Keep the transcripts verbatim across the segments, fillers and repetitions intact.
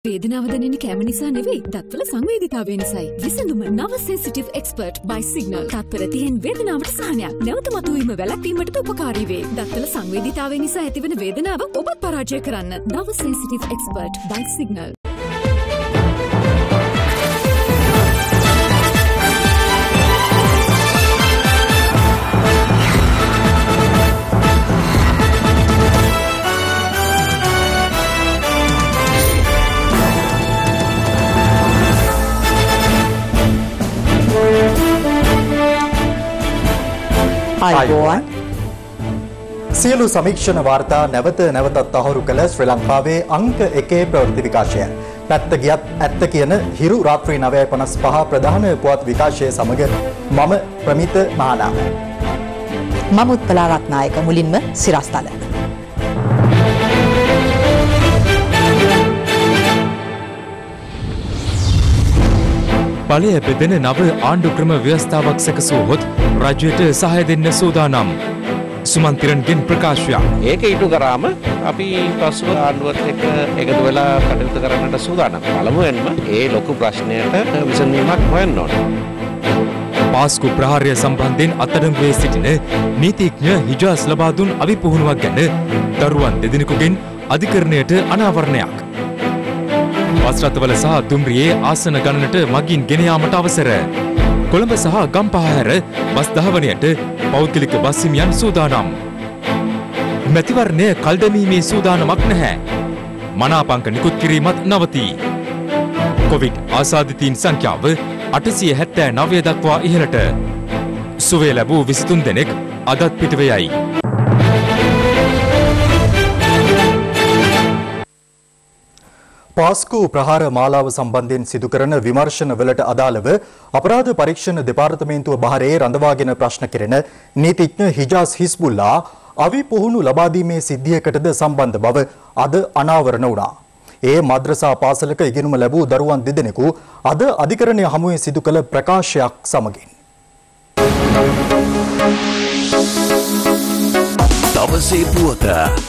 වේදනාව දැනෙන කැම නිසා නෙවෙයි, දත්වල සංවේදීතාවය නිසායි. විසඳුම නව සෙන්සිටිව් එක්ස්පර්ට් by සිග්නල්. තත්පර තිහෙන් වේදනාවට සහනයක්. නැවත මතුවීම වැළැක්වීමට උපකාරී වේ. දත්වල සංවේදීතාවය නිසා ඇතිවන වේදනාව ඔබත් පරාජය කරන්න. නව සෙන්සිටිව් එක්ස්පර්ට් by සිග්නල්. ආයුබෝවන් සියලු සමීක්ෂණ වාර්තා නැවත නැවතත් තහවුරු කළ ශ්‍රී ලංකාවේ අංක එකේ ප්‍රවෘත්ති විකාශය. පැත්ත ගියත් ඇත්ත කියන හිරු රාත්‍රී නවය පනස් පහ ප්‍රධාන පුවත් විකාශය සමග මම ප්‍රමිත මහානාම. මම උත්පලා රත්නායක. මුලින්ම සිරස්තල. බලය බෙදෙන නව ආණ්ඩු ක්‍රම ව්‍යවස්ථාවක් සැකසුවහොත් රජයට සහාය දෙන්න සූදානම්. සුමන්තිරන්ගෙන් ප්‍රකාශයක්. ඒක ඉටු කරාම අපි පසුව ආණ්ඩුවත් එක්ක එකතු වෙලා කටයුතු කරන්නට සූදානම්. පළමුවෙන්ම ඒ ලොකු ප්‍රශ්නයට විසඳුමක් හොයන්න ඕන. පාස්කු ප්‍රහාරය සම්බන්ධයෙන් අත්අඩංගුවේ සිටින නීතිඥ හිජාස් ලබා දුන් අවිපුහුණුවක් ගැන දරුවන් දෙදෙනෙකුගෙන් අධිකරණයට අනාවරණයක්. බස් රථවල සහ දුම්රියේ ආසන ගණනට මගින් ගෙන යාමට අවසර. කොළඹ සහ ගම්පහ හැර බස් දහවනයට පෞද්ගලික බස් හිමියන් සූදානම්. මැතිවරණය කල් දැමීමේ සූදානමක් නැහැ. මනාපංක නිකුත් කිරීමත් නවතී. කොවිඩ් ආසාදිතයින් සංඛ්‍යාව අටසිය හැත්තෑ නවය දක්වා ඉහළට. සුවය ලැබූ විසිතුන් දෙනෙක් අදත් පිටව යයි. පාස්කු ප්‍රහාර මාලාව සම්බන්ධයෙන් සිදු කරන විමර්ශන වලට අදාළව අපරාධ පරීක්ෂණ දෙපාර්තමේන්තුව බහරේ රඳවාගෙන ප්‍රශ්න කෙරෙන නීතිඥ හිජාස් හිස්බුල්ලා අවිපුහුණු ලබා දීමේ සිද්ධියකටද සම්බන්ධ බව අද අනාවරණ වුණා. ඒ මද්‍රසා පාසලක ඉගෙනුම ලැබූ දරුවන් දෙදෙනෙකු අද අධිකරණය හමුවේ සිදු කළ ප්‍රකාශයක් සමගින්. දවසේ පුවත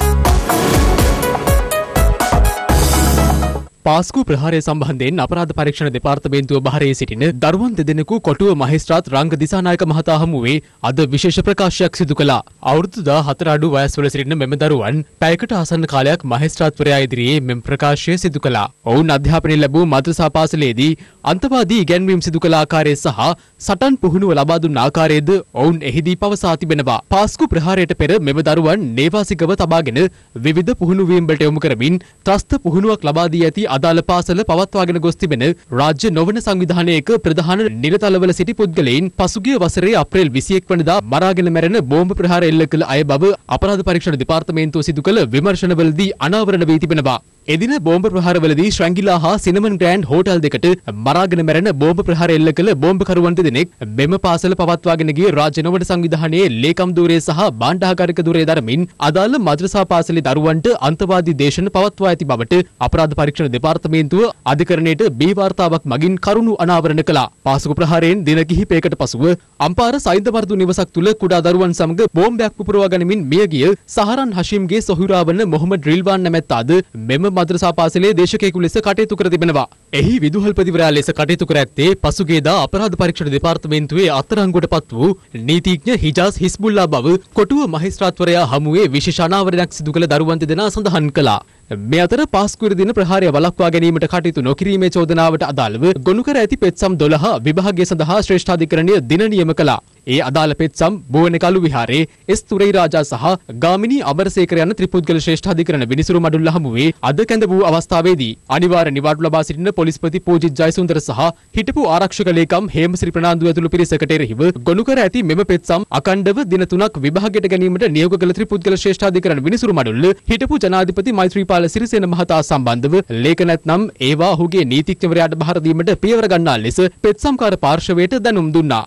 පාස්කු ප්‍රහාරය සම්බන්ධයෙන් අපරාධ පරීක්ෂණ දෙපාර්තමේන්තුව බහරේ සිටින දරුවන් දෙදෙනෙකු කොටුව මහේස්ත්‍රාත් රංග දිසානායක මහතා හමුවේ අද විශේෂ ප්‍රකාශයක් සිදු කළා. අවුරුදු දාහතර අඩු වයස්වල සිටින මෙම දරුවන් පැයකට ආසන්න කාලයක් මහේස්ත්‍රාත්වරයා ඉදිරියේ මෙම ප්‍රකාශය සිදු කළා. ඔවුන් අධ්‍යාපනය ලැබූ මද්‍රසා පාසලේදී අන්තවාදී ඉගැන්වීම් සිදු කළ ආකාරය සහ සටන් පුහුණුව ලබා දුන් ආකාරයද ඔවුන් එහිදී පවසා තිබෙනවා. පාස්කු ප්‍රහාරයට පෙර මෙම දරුවන් නේවාසිකව තබාගෙන විවිධ පුහුණුවීම් වලට යොමු කරමින් ත්‍රස්ත පුහුණුවක් ලබා දී ඇති අදාළ පාසල පවත්වාගෙන ගොස් තිබෙන රාජ්‍ය නොවන සංවිධානයක ප්‍රධාන නිලතලවල සිටි පුද්ගලයින් පසුගිය වසරේ අප්‍රේල් විසිඑක වනදා මරාගෙන මැරෙන බෝම්බ ප්‍රහාර එල්ල කළ අය බව අපරාධ පරීක්ෂණ දෙපාර්තමේන්තුව සිදු කළ විමර්ශනවලදී අනාවරණ වී තිබෙනවා. එදින බෝම්බ ප්‍රහාරවලදී ශ්‍රැංගිලා හා සිනමන් ග්‍රෑන්ඩ් හෝටල් දෙකට මරාගෙන මැරෙන බෝම්බ ප්‍රහාර එල්ල කළ බෝම්බකරුවන් දෙදෙනෙක් මෙම පාසල පවත්වාගෙන ගිය රාජ්‍ය නොවන සංවිධානයේ ලේකම් ධූරය සහ බාණ්ඩාගාරික ධූරය දරමින් අදාළ මද්‍රසා පාසලේ දරුවන්ට අන්තවාදී දේශන පවත්වා ඇති බවට අපරාධ පරීක්ෂණ දෙපාර්තමේන්තුව අධිකරණයට බී වාර්තාවක් මගින් කරුණු අනාවරණ කළා. පාසක ප්‍රහාරයෙන් දින කිහිපයකට පසුව අම්පාර සයින්දවර්ධු නිවසක් තුල කුඩා දරුවන් සමග බෝම්බයක් පුපුරවා ගනිමින් මිය ගිය සහරන් හෂීම්ගේ සොහොයුරා වන මොහමඩ් රිල්වාන් නැමැත්තාද මෙම මද්‍රසා පාසලේ දේශකයෙකු ලෙස කටයුතු කර තිබෙනවා. එහි විදුහල්පතිවරයා ලෙස කටයුතු කර ඇත්තේ පසුගියදා අපරාධ පරීක්ෂණ දෙපාර්තමේන්තුවේ අත්අඩංගුවට පත් වූ නීතිඥ හිජාස් හිස්බුල්ලා බව කොටුව මහේස්ත්‍රාත්වරයා හමුවේ විශේෂ අනාවරණයක් සිදු කළ දරුවන් දෙදෙනා සඳහන් කළා. මේ අතර පාස්කු දින ප්‍රහාරය වළක්වා ගැනීමට කටයුතු නොකිරීමේ චෝදනාවට අදාළව ගොනු කර ඇති පෙත්සම් දොළහ විභාගය සඳහා ශ්‍රේෂ්ඨාධිකරණය දින නියම කළා. ඒ අදාළ පෙත්සම් බෝවනකලු විහාරයේ එස් තුරේ රාජා සහ ගාමිණී අමරසේකර යන ත්‍රිපුද්ගල ශ්‍රේෂ්ඨාධිකරණ විනිසුරු මඩුල්ල හමුවේ අද කැඳ වූ අවස්ථාවේදී අනිවාර්ය නිවාඩු ලබා සිටින පොලිස්පති පූජිත් ජයසුන්දර සහ හිටපු ආරක්ෂක ලේකම් හේමසිරි ප්‍රනාන්දු ඇතුළු පිරිසකට එරෙහිව ගොනු කර ඇති මෙම පෙත්සම් අකණ්ඩව දින තුනක් විභාගයට ගැනීමට නියෝග කළ ත්‍රිපුද්ගල ශ්‍රේෂ්ඨාධිකරණ විනිසුරු මඩුල්ල හිටපු ජනාධිපති මෛත්‍රීපාල සිරිසේන මහතා සම්බන්ධව ලේඛ නැත්නම් ඒවා ඔහුගේ නීතිඥවරයාට බහර දීමට පියවර ගන්නා ලෙස පෙත්සම්කාර පාර්ශවයට දැනුම් දුන්නා.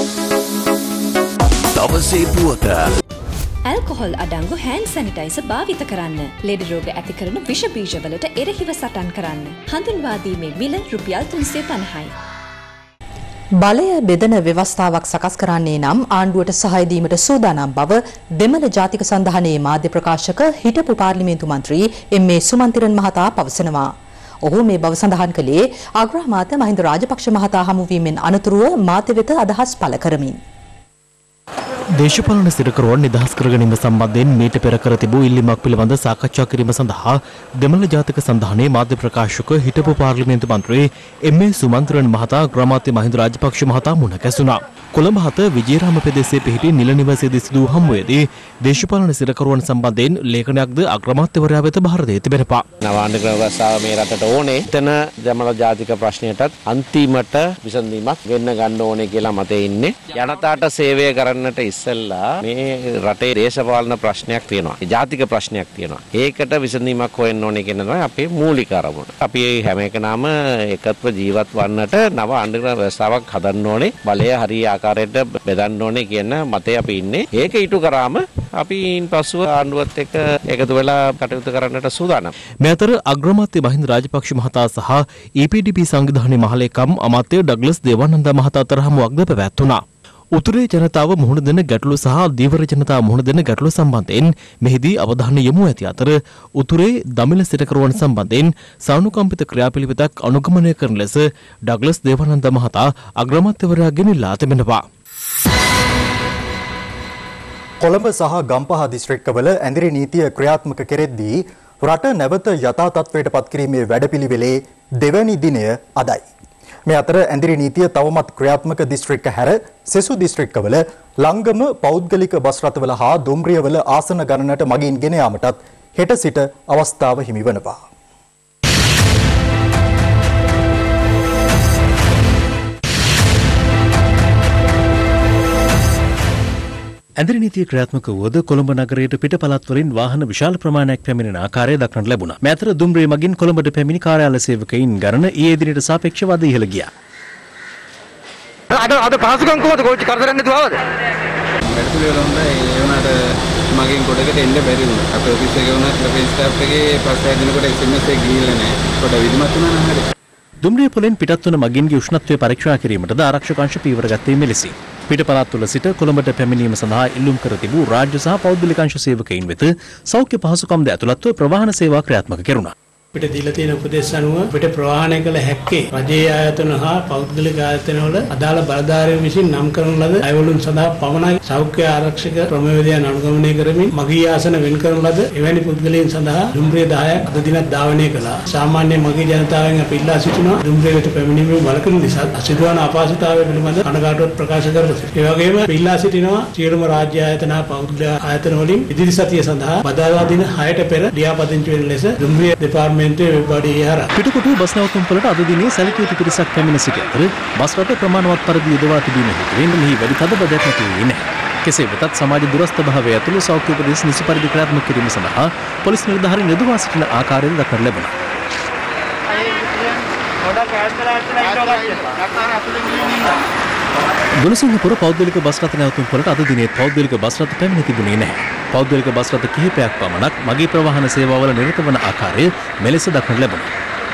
දවසේ පුවත ඇල්කොහොල් අඩංගු හෑන්ඩ් සැනිටයිසර් භාවිත කරන්න. ලෙඩ රෝග ඇති කරන විෂ බීජවලට එරෙහිව සටන් කරන්න. හඳුන්වා දීමේ මිල රුපියල් තුන්සිය පනහයි. බලය බෙදන ව්‍යවස්ථාවක් සකස් කරන්නේ නම් ආණ්ඩුවට සහාය දීමට සූදානම් බව දෙමළ ජාතික සන්ධානයේ මාධ්‍ය ප්‍රකාශක හිටපු පාර්ලිමේන්තු මන්ත්‍රී එම්.ඒ. සුමන්තිරන් මහතා පවසනවා. ඔහු මේ බව සඳහන් කළේ අග්‍රාමාත්‍ය මහින්ද රාජපක්ෂ මහතා හමුවීමෙන් අනතුරුව මාධ්‍ය වෙත අදහස් පළ කරමින්. දේශපාලන සිරකරුවන් නිදහස් කර ගැනීම සම්බන්ධයෙන් මීට පෙර කර තිබූ ඉල්ලීමක් පිළිබඳ සාකච්ඡා කිරීම සඳහා දෙමළ ජාතික සන්ධානයේ මාධ්‍ය ප්‍රකාශක හිටපු පාර්ලිමේන්තු මන්ත්‍රී එම් ඒ සුමන්ත්‍රන් මහතා අග්‍රාමාත්‍ය මහින්ද රාජපක්ෂ මහතා මුණ ගැසුණා. කොළඹ හත විජේරාම ප්‍රදේශයේ පිහිටි නිල නිවාසයේදී සිදු වූ හමුවේදී දේශපාලන සිරකරුවන් සම්බන්ධයෙන් ලේඛනයක්ද අග්‍රාමාත්‍යවරයා වෙත බහර දී තිබෙනවා. නවාණ්ඩ ව්‍යවස්ථාව මේ රටට ඕනේ. එතන දෙමළ ජාතික ප්‍රශ්නයටත් අන්තිමට විසඳීමක් වෙන්න ගන්න ඕනේ කියලා මතේ ඉන්නේ. ජනතාවට සේවය කරන්නට ඉස්සෙල්ලා මේ රටේ දේශපාලන ප්‍රශ්නයක් තියෙනවා. ජාතික ප්‍රශ්නයක් තියෙනවා. ඒකට විසඳීමක් හොයන්න ඕනේ කියන තමයි අපේ මූලික අරමුණ. අපි හැම එකනම එකත්ව ජීවත් වන්නට නව ආණ්ඩුක්‍රම ව්‍යවස්ථාවක් හදන්න ඕනේ. බලය හරිය ආකාරයට බෙදන්න ඕනේ කියන මතේ අපි ඉන්නේ. ඒක ඊටු කරාම අපි ඉන්පසුව ආණ්ඩුවත් එක්ක එකතු වෙලා කටයුතු කරන්නට සූදානම්. මේ අතර අග්‍රාමාත්‍ය මහින්ද රාජපක්ෂ මහතා සහ ඊ පී ඩී පී සංවිධානයේ මහලේකම් අමාත්‍ය ඩග්ලස් දේවානන්ද මහතා අතර හමුවක්ද පැවැත්වුණා. උතුරේ ජනතාව මුහුණ දෙන ගැටලු සහ දීවර ජනතාව මුහුණ දෙන ගැටලු සම්බන්ධයෙන් මෙහිදී අවධානය යොමු ඇති අතර උතුරේ දමිළ සිටකරුවන් සම්බන්ධයෙන් සානුකම්පිත ක්‍රියාපිළිවෙතක් අනුගමනය කරන ලෙස ඩග්ලස් දේවානන්ද මහතා අග්‍රාමාත්‍යවරයාගෙන් ඉල්ලා තිබෙනවා. කොළඹ සහ ගම්පහ දිස්ත්‍රික්කවල ඇඳිරි නීතිය ක්‍රියාත්මක කෙරෙද්දී රට නැවත යථා තත්ත්වයට පත්කිරීමේ වැඩපිළිවෙලේ දෙවැනි දිනය අදයි. මේ අතර ඇඳිරි නීතිය තවමත් ක්‍රියාත්මක දිස්ත්‍රික්ක හැර සෙසු දිස්ත්‍රික්කවල ලංගම පෞද්ගලික බස් රථවල හා දුම්රියවල ආසන ගණනට මගින් ගෙන යාමටත් හෙට සිට අවස්ථාව හිමි වනවා. ඇඳිරි නීතිය ක්‍රියාත්මක වුවද කොළඹ නගරයට පිට පළාත් වලින් වාහන විශාල ප්‍රමාණයක් පැමිණෙන ආකාරය දක්නට ලැබුණා. මේ අතර දුම්රිය මගින් කොළඹට පැමිණි කාර්යාල සේවකයින් ගණන ඊයේ දිනට සාපේක්ෂව අද ඉහළ ගියා. අද අද පහසුකම් කොහොමද කෝච්චි කරදරයක් නැතුව ආවද? වැඩපිළිවෙල හොඳයි. ඒ වුණාට මගෙන් කොටකට එන්න බැරි වුණා. අපේ ඔෆිස් එකේ වුණත් අපේ ස්ටාෆ් එකේ පස් හය දිනකට එස් එම් එස් එක ගිහිල්ලා නැහැ. කොට විධිමත් වුණා නම් හරියට. දුම්රිය පොළෙන් පිටත් වන මගින්ගේ උෂ්ණත්වය පරීක්ෂා කිරීමටද ආරක්ෂක අංශ පීවර ගත්තේ මෙලෙසින්. පිට පළාත් තුළ සිට කොළඹට පැමිණීම සඳහා ඉල්ලුම් කර තිබූ රාජ්‍ය සහ පෞද්ගලික අංශ සේවකයින් වෙත සෞඛ්‍ය පහසුකම්ද ඇතුළත්ව ප්‍රවාහන සේවා ක්‍රියාත්මක කෙරුණා. අපිට දීලා තියෙන උපදේශ අනුව අපිට ප්‍රවාහනය කළ හැක්කේ රජයේ ආයතන හා පෞද්ගලික ආයතනවල අදාළ බලධාරීන් විසින් නම් කරන ලද අයවලුන් සඳහා පමණයි සෞඛ්‍ය ආරක්ෂක ක්‍රමවේදයන් අනුගමනය කරමින් මගී ආසන වෙන් කරන ලද එවැනි පුද්ගලයන් සඳහා දුම්රිය දහයක් අද දිනක් ධාවනය කළා. සාමාන්‍ය මගී ජනතාවෙන් අපි ඉල්ලා සිටිනවා දුම්රියට පැමිණීමේ වළකින නිසා අසිදුවන අපහසුතාවය පිළිබඳ කනගාටුවක් ප්‍රකාශ කරලා සිටිනවා. ඒ වගේම ඉල්ලා සිටිනවා සියලුම රාජ්‍ය ආයතන හා පෞද්ගලික ආයතන වලින් ඉදිරි සතිය සඳහා බදාදා දින හයට පෙර ලියාපදිංචි වෙන ලෙස දුම්රිය දෙපාර්තමේන්තුවේ පිටකොටුව බස් නැවතුම්පළට අද දිනේ සැලකිය යුතු පිරිසක් පැමිණ සිටි අතර බස් රථ ප්‍රමාණවත් පරිදි යොදවා තිබීම හේතුවෙන් මෙහි වැඩි තදබදයක් නැති වූයේ නැහැ. කෙසේ වෙතත් සමාජ දුරස්ථ භාවය ඇතුළු සෞඛ්‍ය උපදෙස් නිසි පරිදි ක්‍රියාත්මක කිරීම සඳහා පොලිස් නිලධාරීන් යොදවා සිටින ආකාරයෙන් දක්නට ලැබුණා. ගුණසිංහපුර පෞද්ගලික බස් රථ නැවතුම්පළට අද දිනේ පෞද්ගලික බස් රථ පැමිණ තිබුණේ නැහැ. පෞද්ගලික බස් රථ කිහිපයක් පමණක් මගී ප්‍රවාහන සේවාවල නිරත වන ආකාරය මෙලෙස දක්නට ලැබුණා.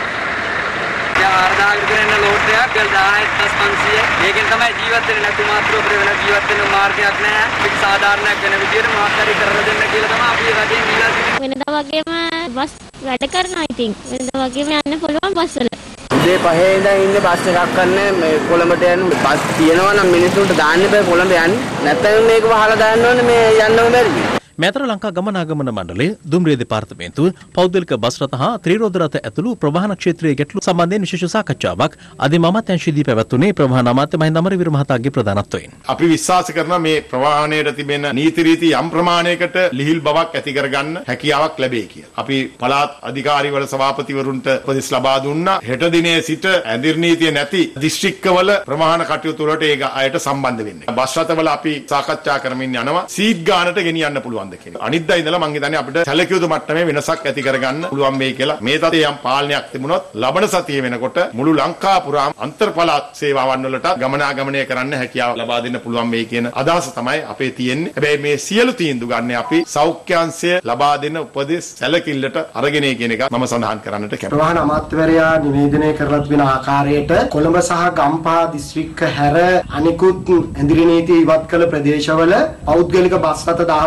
ගල් දහයක් පස් පන්සිය මේකෙන් තමයි ජීවත් වෙන්නේ නැතු මාත්‍ර උපර වෙන ජීවත් වෙන මාර්ගයක් නැහැ. මේක සාධාරණයක් වෙන විදියට මොකක් හරි කරලා දෙන්න කියලා තමයි අපි රජෙන් ඉල්ලා සිටින්නේ. වෙනදා වගේම බස් වැඩ කරනවා ඉතින්. වෙනදා වගේම යන්න පුළුවන් බස් වල. උදේ පහේ ඉඳන් ඉන්නේ බස් එකක් ගන්න මේ කොළඹට යන්න බස් තියෙනවා නම් මිනිස්සුන්ට දාන්න බෑ කොළඹ යන්න. නැත්නම් මේක වහලා දාන්න ඕනේ මේ යන්නම බැරි. මේ අතර ලංකා ගමනාගමන මණ්ඩලය දුම්රිය දෙපාර්තමේන්තුව පෞද්ගලික බස් රථ හා ත්‍රිරෝද රථ ඇතුළු ප්‍රවාහන ක්ෂේත්‍රයේ ගැටලු සම්බන්ධයෙන් විශේෂ සාකච්ඡාවක් අද අමාත්‍යාංශයේදී පැවැත්වුණේ ප්‍රවාහන අමාත්‍ය මහින්ද අමරවීර මහතාගේ ප්‍රධානත්වයෙන්. අපි විශ්වාස කරනවා මේ ප්‍රවාහනයේ තිබෙන නීති රීති යම් ප්‍රමාණයකට ලිහිල් බවක් ඇති කරගන්න හැකියාවක් ලැබෙයි කියලා. අපි පළාත් අධිකාරීවල සභාපතිවරුන්ට උපදෙස් ලබා දුන්නා. හෙට දිනේ සිට ඇඳිරි නීතිය නැති දිස්ත්‍රික්කවල ප්‍රවාහන කටයුතු වලට ඒක අයට සම්බන්ධ වෙන්න. බස් රථවල අපි සාකච්ඡා කරමින් යනවා සීට් ගානට ගෙනියන්න පුළුවන්. අනිද්දා ඉඳලා මං හිතන්නේ අපිට සැලකිය යුතු මට්ටමේ වෙනසක් ඇති කරගන්න පුළුවන් වෙයි කියලා. මේ තත්ත්වයේ යම් පාලනයක් තිබුණොත් ලබන සතිය වෙනකොට මුළු ලංකා පුරාම අන්තර් පළාත් සේවාවන් වලට ගමනාගමනය කරන්න හැකියාව ලබා දෙන්න පුළුවන් වෙයි කියන අදහස තමයි අපේ තියෙන්නේ. හැබැයි මේ සියලු තීන්දුව ගන්න අපි සෞඛ්‍යාංශය ලබා දෙන උපදෙස් සැලකිල්ලට අරගෙන කියන එක මම සඳහන් කරන්නට කැමතියි. ප්‍රවාහන අමාත්‍යවරයා නිවේදනය කරලා තිබෙන ආකාරයට කොළඹ සහ ගම්පහ දිස්ත්‍රික්ක හැර අනිකුත් ඇඳිරි නීතිය ඉවත් කළ ප්‍රදේශවල පෞද්ගලික බස් රථ ධාවනයට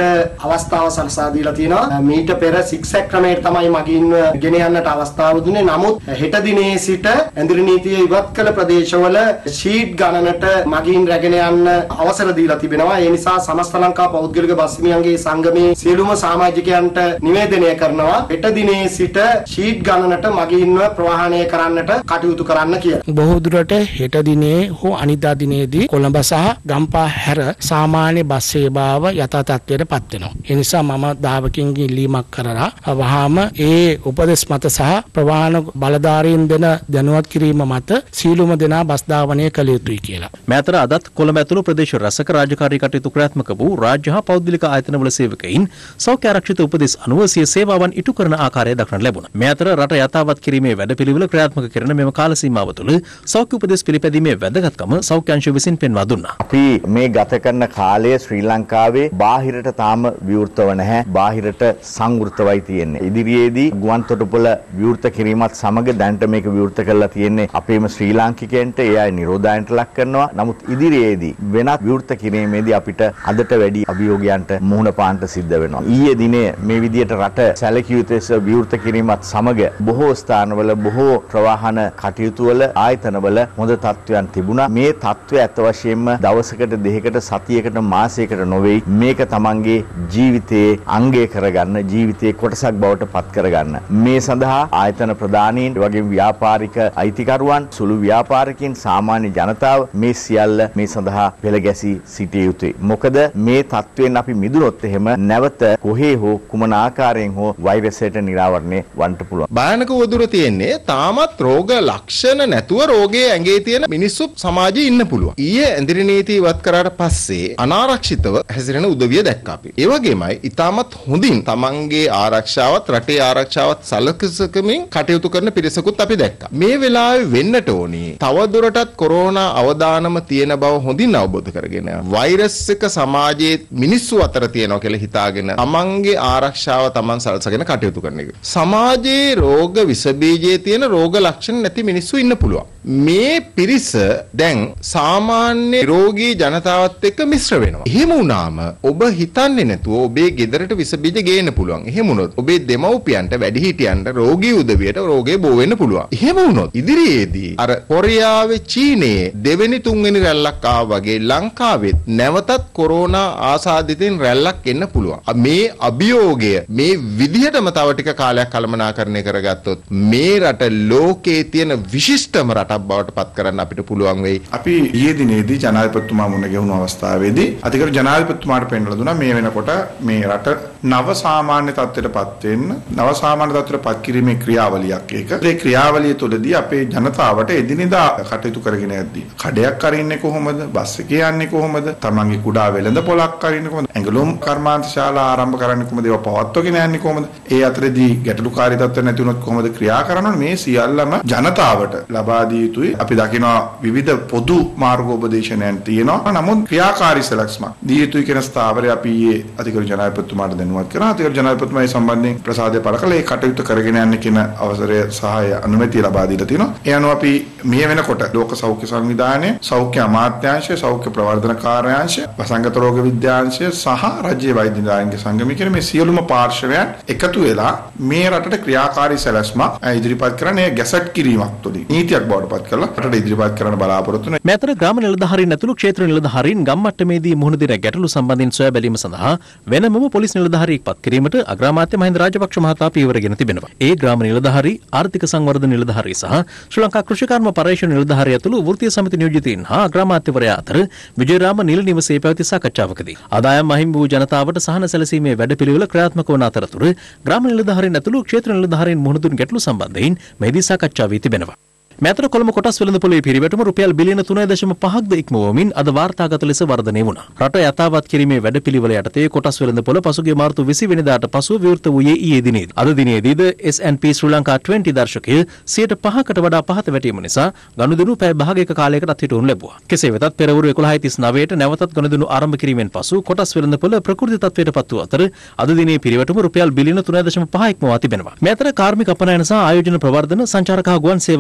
අවස්ථාව සලසා දීලා තියෙනවා. මීට පෙර සික්සැක් ක්‍රමයට තමයි මගින් ගෙන යන්නට අවස්ථාව දුන්නේ. නමුත් හෙට දිනේ සිට ඇඳිරි නීතිය ඉවත් කළ ප්‍රදේශවල ෂීට් ගණනට මගින් රැගෙන යන්න අවසර දීලා තිබෙනවා. ඒ නිසා සමස්ත ලංකා පෞද්ගලික බස් හිමියන්ගේ සංගමේ සියලුම සමාජිකයන්ට නිවේදනය කරනවා හෙට දිනේ සිට ෂීට් ගණනට මගින්ව ප්‍රවාහනය කරන්නට කටයුතු කරන්න කියලා. බොහෝ දුරට හෙට දිනේ හෝ අනිද්දා දිනේදී කොළඹ සහ ගම්පහ හැර සාමාන්‍ය බස් සේවාව යථා තත්ත්වයට පත් වෙනවා. ඒ නිසා මම දාවකින් ඉල්ලීමක් කරලා වහාම ඒ උපදෙස් මත සහ ප්‍රවාහන බලධාරීන් දෙන දැනුවත් කිරීම මත සීලුම දෙනා බස් ධාවනය කළ යුතුයි කියලා. මේ අතර අදත් කොළඹ ඇතුළු ප්‍රදේශ රැසක රාජකාරී කටයුතු ක්‍රියාත්මක වූ රාජ්‍ය හා පෞද්ගලික ආයතනවල සේවකයින් සෞඛ්‍ය ආරක්ෂිත උපදෙස් අනුව සිය සේවාවන් ඉටු කරන ආකාරය දක්නට ලැබුණා. මේ අතර රට යථාවත් කිරීමේ වැඩපිළිවෙල ක්‍රියාත්මක කරන මෙම කාල සීමාව තුළ සෞඛ්‍ය උපදෙස් පිළිපැදීමේ වැදගත්කම සෞඛ්‍ය අංශය විසින් පෙන්වා දුන්නා. අපි මේ ගත කරන කාලය ශ්‍රී ලංකාවේ බාහිරට තාම විවෘතව නැහැ. බාහිරට සංවෘතවයි තියෙන්නේ. ඉදිරියේදී ගුවන් තොටුපොළ විවෘත කිරීමත් සමග දැනට මේක විවෘත කරලා තියෙන්නේ අපේම ශ්‍රී ලාංකිකයන්ට. ඒ අය නිරෝධායනට ලක් කරනවා. නමුත් ඉදිරියේදී වෙනත් විවෘත කිරීමේදී අපිට අදට වැඩි අභියෝගයන්ට මුහුණ පාන්න සිද්ධ වෙනවා. ඊයේ දිනේ මේ විදියට රට සැලකිය යුතු ලෙස විවෘත කිරීමත් සමග බොහෝ ස්ථානවල බොහෝ ප්‍රවාහන කටයුතු වල ආයතනවල හොඳ තත්ත්වයන් තිබුණා. මේ තත්ත්වය ඇත්ත වශයෙන්ම දවසකට දෙකකට සතියකට මාසයකට නොවේ. මේක තමන්ගේ ජීවිතයේ අංගය කරගන්න, ජීවිතයේ කොටසක් බවට පත් කරගන්න. මේ සඳහා ආයතන ප්‍රධානීන්, වගේම ව්‍යාපාරික අයිතිකරුවන්, සුළු ව්‍යාපාරිකයින්, සාමාන්‍ය ජනතාව මේ සියල්ල මේ සඳහා පෙළ ගැසී සිටිය යුතුයි. මොකද මේ තත්ත්වයෙන් අපි මිදුනොත් එහෙම නැවත කොහේ හෝ කුමන ආකාරයෙන් හෝ වෛරසයට නිරාවරණය වන්නට පුළුවන්. භයානක වදුර තියෙන්නේ තාමත් රෝග ලක්ෂණ නැතුව රෝගයේ ඇඟේ තියෙන මිනිස්සු සමාජයේ ඉන්න පුළුවන්. ඊයේ ඇඳිරි නීති ඉවත් කරාට පස්සේ අනාරක්ෂිතව හැසිරෙන උදවිය දැක්කා අපි. ඒ වගේමයි ඊටමත් හොඳින් තමන්ගේ ආරක්ෂාවත් රටේ ආරක්ෂාවත් සලකසකමින් කටයුතු කරන පිරිසකුත් අපි දැක්කා. මේ වෙලාවේ වෙන්නට ඕනේ තව දුරටත් කොරෝනා අවදානම තියෙන බව හොඳින් අවබෝධ කරගෙන වෛරස් එක සමාජයේ මිනිස්සු අතර තියෙනවා කියලා හිතාගෙන තමන්ගේ ආරක්ෂාව තමන් සලසගෙන කටයුතු කරන එක. සමාජයේ රෝග විස බීජයේ තියෙන රෝග ලක්ෂණ නැති මිනිස්සු ඉන්න පුළුවන්. මේ පිරිස දැන් සාමාන්‍ය රෝගී ජනතාවත් එක්ක මිශ්‍ර වෙනවා. එහෙම වුණාම ඔබ හිතන්නේ නැතුව ඔබේ ගෙදරට විස බීජ ගේන්න පුළුවන්. එහෙම වුණොත් ඔබේ දෙමව්පියන්ට වැඩිහිටියන්ට රෝගී උදවියට රෝගේ බෝ වෙන්න පුළුවන්. එහෙම වුණොත් ඉදිරියේදී අර කොරියාවේ චීනයේ දෙවෙනි තුන්වෙනි රැල්ලක් ආවා වගේ ලංකාවෙත් නැවතත් කොරෝනා ආසාදිතින් රැල්ලක් එන්න පුළුවන්. මේ අභියෝගය මේ විදිහටම තව ටික කාලයක් කළමනාකරණය කරගත්තොත් මේ රට ලෝකයේ තියෙන විශිෂ්ටම රටක් බවට පත් කරන්න අපිට පුළුවන් වෙයි. අපි ඊයේ දිනේදී ජනාධිපතිතුමා මුණ ගැහුණු අවස්ථාවේදී අධිකරු ජනාධිපතිතුමාට පෙන්වලා දුන්නා මේ වෙනකොට මේ රට නව සාමාන්‍ය තත්ත්වයට පත් වෙන්න, නව සාමාන්‍ය තත්ත්වයට පත් කිරීමේ ක්‍රියාවලියක් ඒක. ඒ ක්‍රියාවලිය තුළදී අපේ ජනතාවට එදිනෙදා කටයුතු කරගෙන යද්දී කඩයක් අරින්නේ කොහොමද? බස් එකේ යන්නේ කොහොමද? තමන්ගේ කුඩා වෙළඳ පොලක් අරින්නේ කොහොමද? ඇඟලුම් කර්මාන්ත ශාලා ආරම්භ කරන්නේ කොහොමද? ඒවා පවත්වාගෙන යන්නේ කොහොමද? ඒ අතරදී ගැටලුකාරී තත්ත්ව නැති වුණොත් කොහොමද ක්‍රියා කරනවද? මේ සියල්ලම ජනතාවට ලබා දිය යුතුයි. අපි දකිනවා විවිධ පොදු මාර්ගෝපදේශනයන් තියෙනවා. නමුත් ක්‍රියාකාරී සැලැස්මක් දිය යුතුයි කියන ස්ථාවරය අපි ඊයේ අධිකරු ජනාධිපතිතුමාට දැනුවත් කරා. අධිකරු ජනාධිපතිතුමා මේ සම්බන්ධයෙන් ප්‍රසාදය පළ කළා. ඒ කටයුතු කරගෙන යන්න කියන අවසරය සහාය අනුමැතිය ලබා දීලා තියෙනවා. ඒ අනුව අපි මේ වෙනකොට ලෝක සෞඛ්‍ය සංවිධානය, සෞඛ්‍ය අමාත්‍යාංශය, සෞඛ්‍ය ප්‍රවර්ධන කාර්යාංශය, වසංගත රෝග විද්‍යාංශය සහ රාජ්‍ය වෛද්‍ය නිලධාරීන්ගේ සංගමය කියන මේ සියලුම පාර්ශවයන් එකතු වෙලා මේ රටට ක්‍රියාකාරී සැලැස්මක් ඉදිරිපත් කරන්නේ ගැසට් කිරීමක් තුළින් නීතියක් බවට පත් කරලා රටට ඉදිරිපත් කරන්න බලාපොරොත්තු වෙනවා. මේ අතර ග්‍රාම නිලධාරීන් ඇතුළු ක්ෂේත්‍ර නිලධාරීන් ගම් මට්ටමේදී මුහුණ දෙන ගැටලු සම්බන්ධයෙන් සොයා බැලීම සඳහා වෙනමම පොලිස් නිලධාරියෙක් පත් කිරීමට අග්‍රාමාත්‍ය මහින්ද රාජපක්ෂ මහතා පියවරගෙන තිබෙනවා. ඒ ග්‍රාම නිලධාරී, ආර්ථික සංවර්ධන නිලධාරී සහ ශ්‍රී ලංකා කෘෂිකර්ම පර්යේෂණ නිලධාරිය ඇතුළු වෘත්තීය සමිති නියෝජිතයින් හා අග්‍රාමාත්‍යවරයා අතර විජේරාම නිල නිවසේ පැවති සාකච්ඡාවකදී ආදායම් අහිමි වූ ජනතාවට සහන සැලසීමේ වැඩපිළිවෙල ක්‍රියාත්මක වන අතරතුර ග්‍රාම නිලධාරීන් ඇතුළු ක්ෂේත්‍ර නිලධාරීන් මුහුණ දුන් ගැටලු සම්බන්ධයෙන් මෙහිදී සාකච්ඡා වී තිබෙනවා. මෙතර කොළඹ කොටස් වෙළඳපොලේ පිරිවැටුම රුපියල් බිලියන තුනයි දශම පහක්ද ඉක්මවමින් අද වාර්තාගත ලෙස වර්ධනය වුණා. රට යථාවත් කිරීමේ වැඩපිළිවෙල යටතේ කොටස් වෙළඳපොළ පසුගිය මාර්තු විසි වෙනිදාට පසුව විවෘත වූයේ ඊයේ දිනේදී. අද දිනේදීද S and P Sri Lanka විස්ස දර්ශකය සියයට පහකට වඩා පහත වැටීම නිසා ගනුදෙනු පැය භාගයක කාලයකට අත්හිටුවනු ලැබුවා. කෙසේ වෙතත් පෙරවරු එකොළහයි තිස් නවයට නැවතත් ගනුදෙනු ආරම්භ කිරීමෙන් පසු කොටස් වෙළඳපොළ ප්‍රකෘති තත්ත්වයට පත් වූ අතර අද දිනේ පිරිවැටුම රුපියල් බිලියන තුනයි දශම පහ ඉක්මවා තිබෙනවා. මෙතර කාර්මික අපනයන සහ ආයෝජන ප්‍රවර්ධන සංචාරක හා ගුවන් සේවා අමාත්‍ය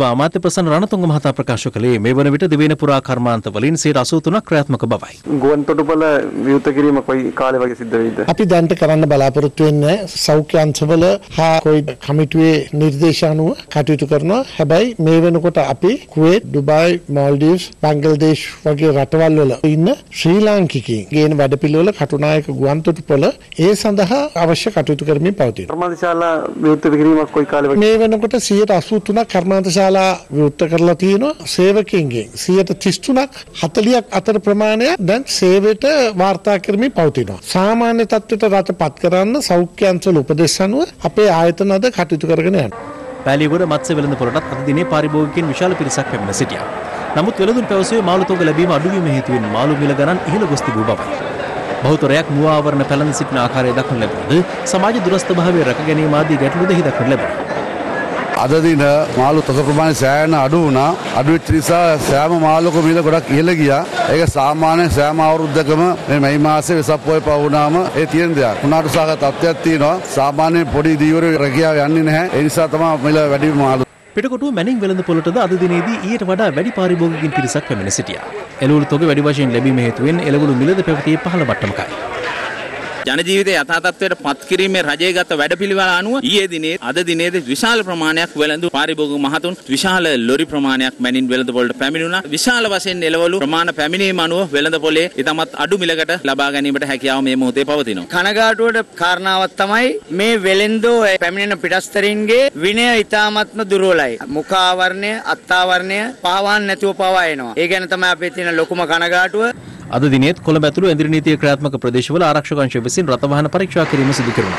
ප්‍රසන්න රණතුංග මහතා ප්‍රකාශ කළේ මේ වන විට දිවයින පුරා කර්මාන්ත වලින් සියයට අසූ තුනක් ක්‍රියාත්මක බවයි. ගුවන් තොටුපළ විවෘත කිරීම කොයි කාලේ වගේ සිද්ධ වෙයිද? අපි දැන්ට කරන්න බලාපොරොත්තු වෙන්නේ සෞඛ්‍ය අංශවල හා කොයි කමිටුවේ නිර්දේශ අනුව කටයුතු කරනවා. හැබැයි මේ වෙනකොට අපි කුවේට්, ඩුබායි, මාල්ඩීව්ස්, බංග්ලාදේශ් වගේ රටවල් වල ඉන්න ශ්‍රී ලාංකිකයින් ගේන වැඩපිළිවෙල කටුනායක ගුවන් තොටුපළ ඒ සඳහා අවශ්‍ය කටයුතු කරමින් පවතිනවා. කර්මාන්තශාලා විවෘත කිරීමක් කොයි කාලේ වගේ? මේ වෙනකොට සියයට අසූ තුනක් කර්මාන්තශාලා විවෘත කරලා තියෙනවා. සේවකයින්ගෙන් සියයට තිස් තුනක් හතළියක් අතර ප්‍රමාණයක් දැන් සේවයට වාර්තා කරමින් පවතිනවා. සාමාන්‍ය තත්ත්වයට රටපත් කරන්න සෞඛ්‍ය අංශවල උපදෙස් අනුව අපේ ආයතන අද කටයුතු කරගෙන යනවා. පැලියගොඩ මත්ස්‍ය වෙළඳපොළටත් අද දිනේ පාරිභෝගිකයන් විශාල පිරිසක් පැමිණ සිටියා. නමුත් වෙළඳුන් පැවසුවේ මාළු තොග ලැබීම අඩුවීම හේතුවෙන් මාළු මිල ගණන් ඉහළ ගොස් තිබූ බවයි. බහුතරයක් මුව ආවරණ පැලඳ සිටින ආකාරය දක්වන ලැබුණද සමාජ දුරස්ථ භාවය රැක ගැනීම ආදී ගැටලුද එහි දක්වන ලැබුණා. අද දින මාළු තොග ප්‍රමාණය සෑහෙන අඩු වුණා. අඩු වෙච්ච නිසා සෑම මාළුක මිල ගොඩක් ඉහළ ගියා. ඒක සාමාන්‍ය සෑම අවුරුද්දකම මේ මැයි මාසේ වෙසක් පොය පහ වුණාම ඒ තියෙන දෙයක්. උනාට සාගත තත්ත්වයක් තියෙනවා. සාමාන්‍ය පොඩි දීවර රැකියාව යන්නේ නැහැ. ඒ නිසා තමයි මිල වැඩි මාළු. පිටකොටුව මැනින් වෙළඳපොළටද අද දිනේදී ඊට වඩා වැඩි පාරිභෝගිකින් පිරිසක් පැමිණ සිටියා. එළවලු තොග වැඩි වශයෙන් ලැබීම හේතුවෙන් එළවලු මිලද පැවතියේ පහළ මට්ටමකයි. ජන ජීවිතය යථා තත්ත්වයට පත් කිරීමේ රජයේ ගත වැඩපිළිවෙල අනුව ඊයේ දිනේ අද දිනේදී විශාල ප්‍රමාණයක් වෙළඳු පාරිභෝගික මහතුන් විශාල ලොරි ප්‍රමාණයක් මැනින් වෙළඳපොළට පැමිණුණා. විශාල වශයෙන් එළවලු ප්‍රමාණ පැමිණීම අනුව වෙළඳපොලේ ඉතාමත් අඩු මිලකට ලබා ගැනීමට හැකියාව මේ මොහොතේ පවතිනවා. කනගාටුවට කාරණාවක් තමයි මේ වෙළෙන්දෝ පැමිණෙන පිටස්තරින්ගේ විනය ඉතාමත්ම දුර්වලයි. මුඛාවරණය, අත්ආවරණය පාවාන් නැතුව පවා එනවා. ඒ ගැන තමයි අපේ තියෙන ලොකුම කනගාටුව. අද දිනේත් කොළඹ ඇතුළු ඇඳිරි නීතිය ක්‍රියාත්මක ප්‍රදේශවල ආරක්ෂක අංශය විසින් රථ වාහන පරීක්ෂා කිරීම සිදු කෙරුණා.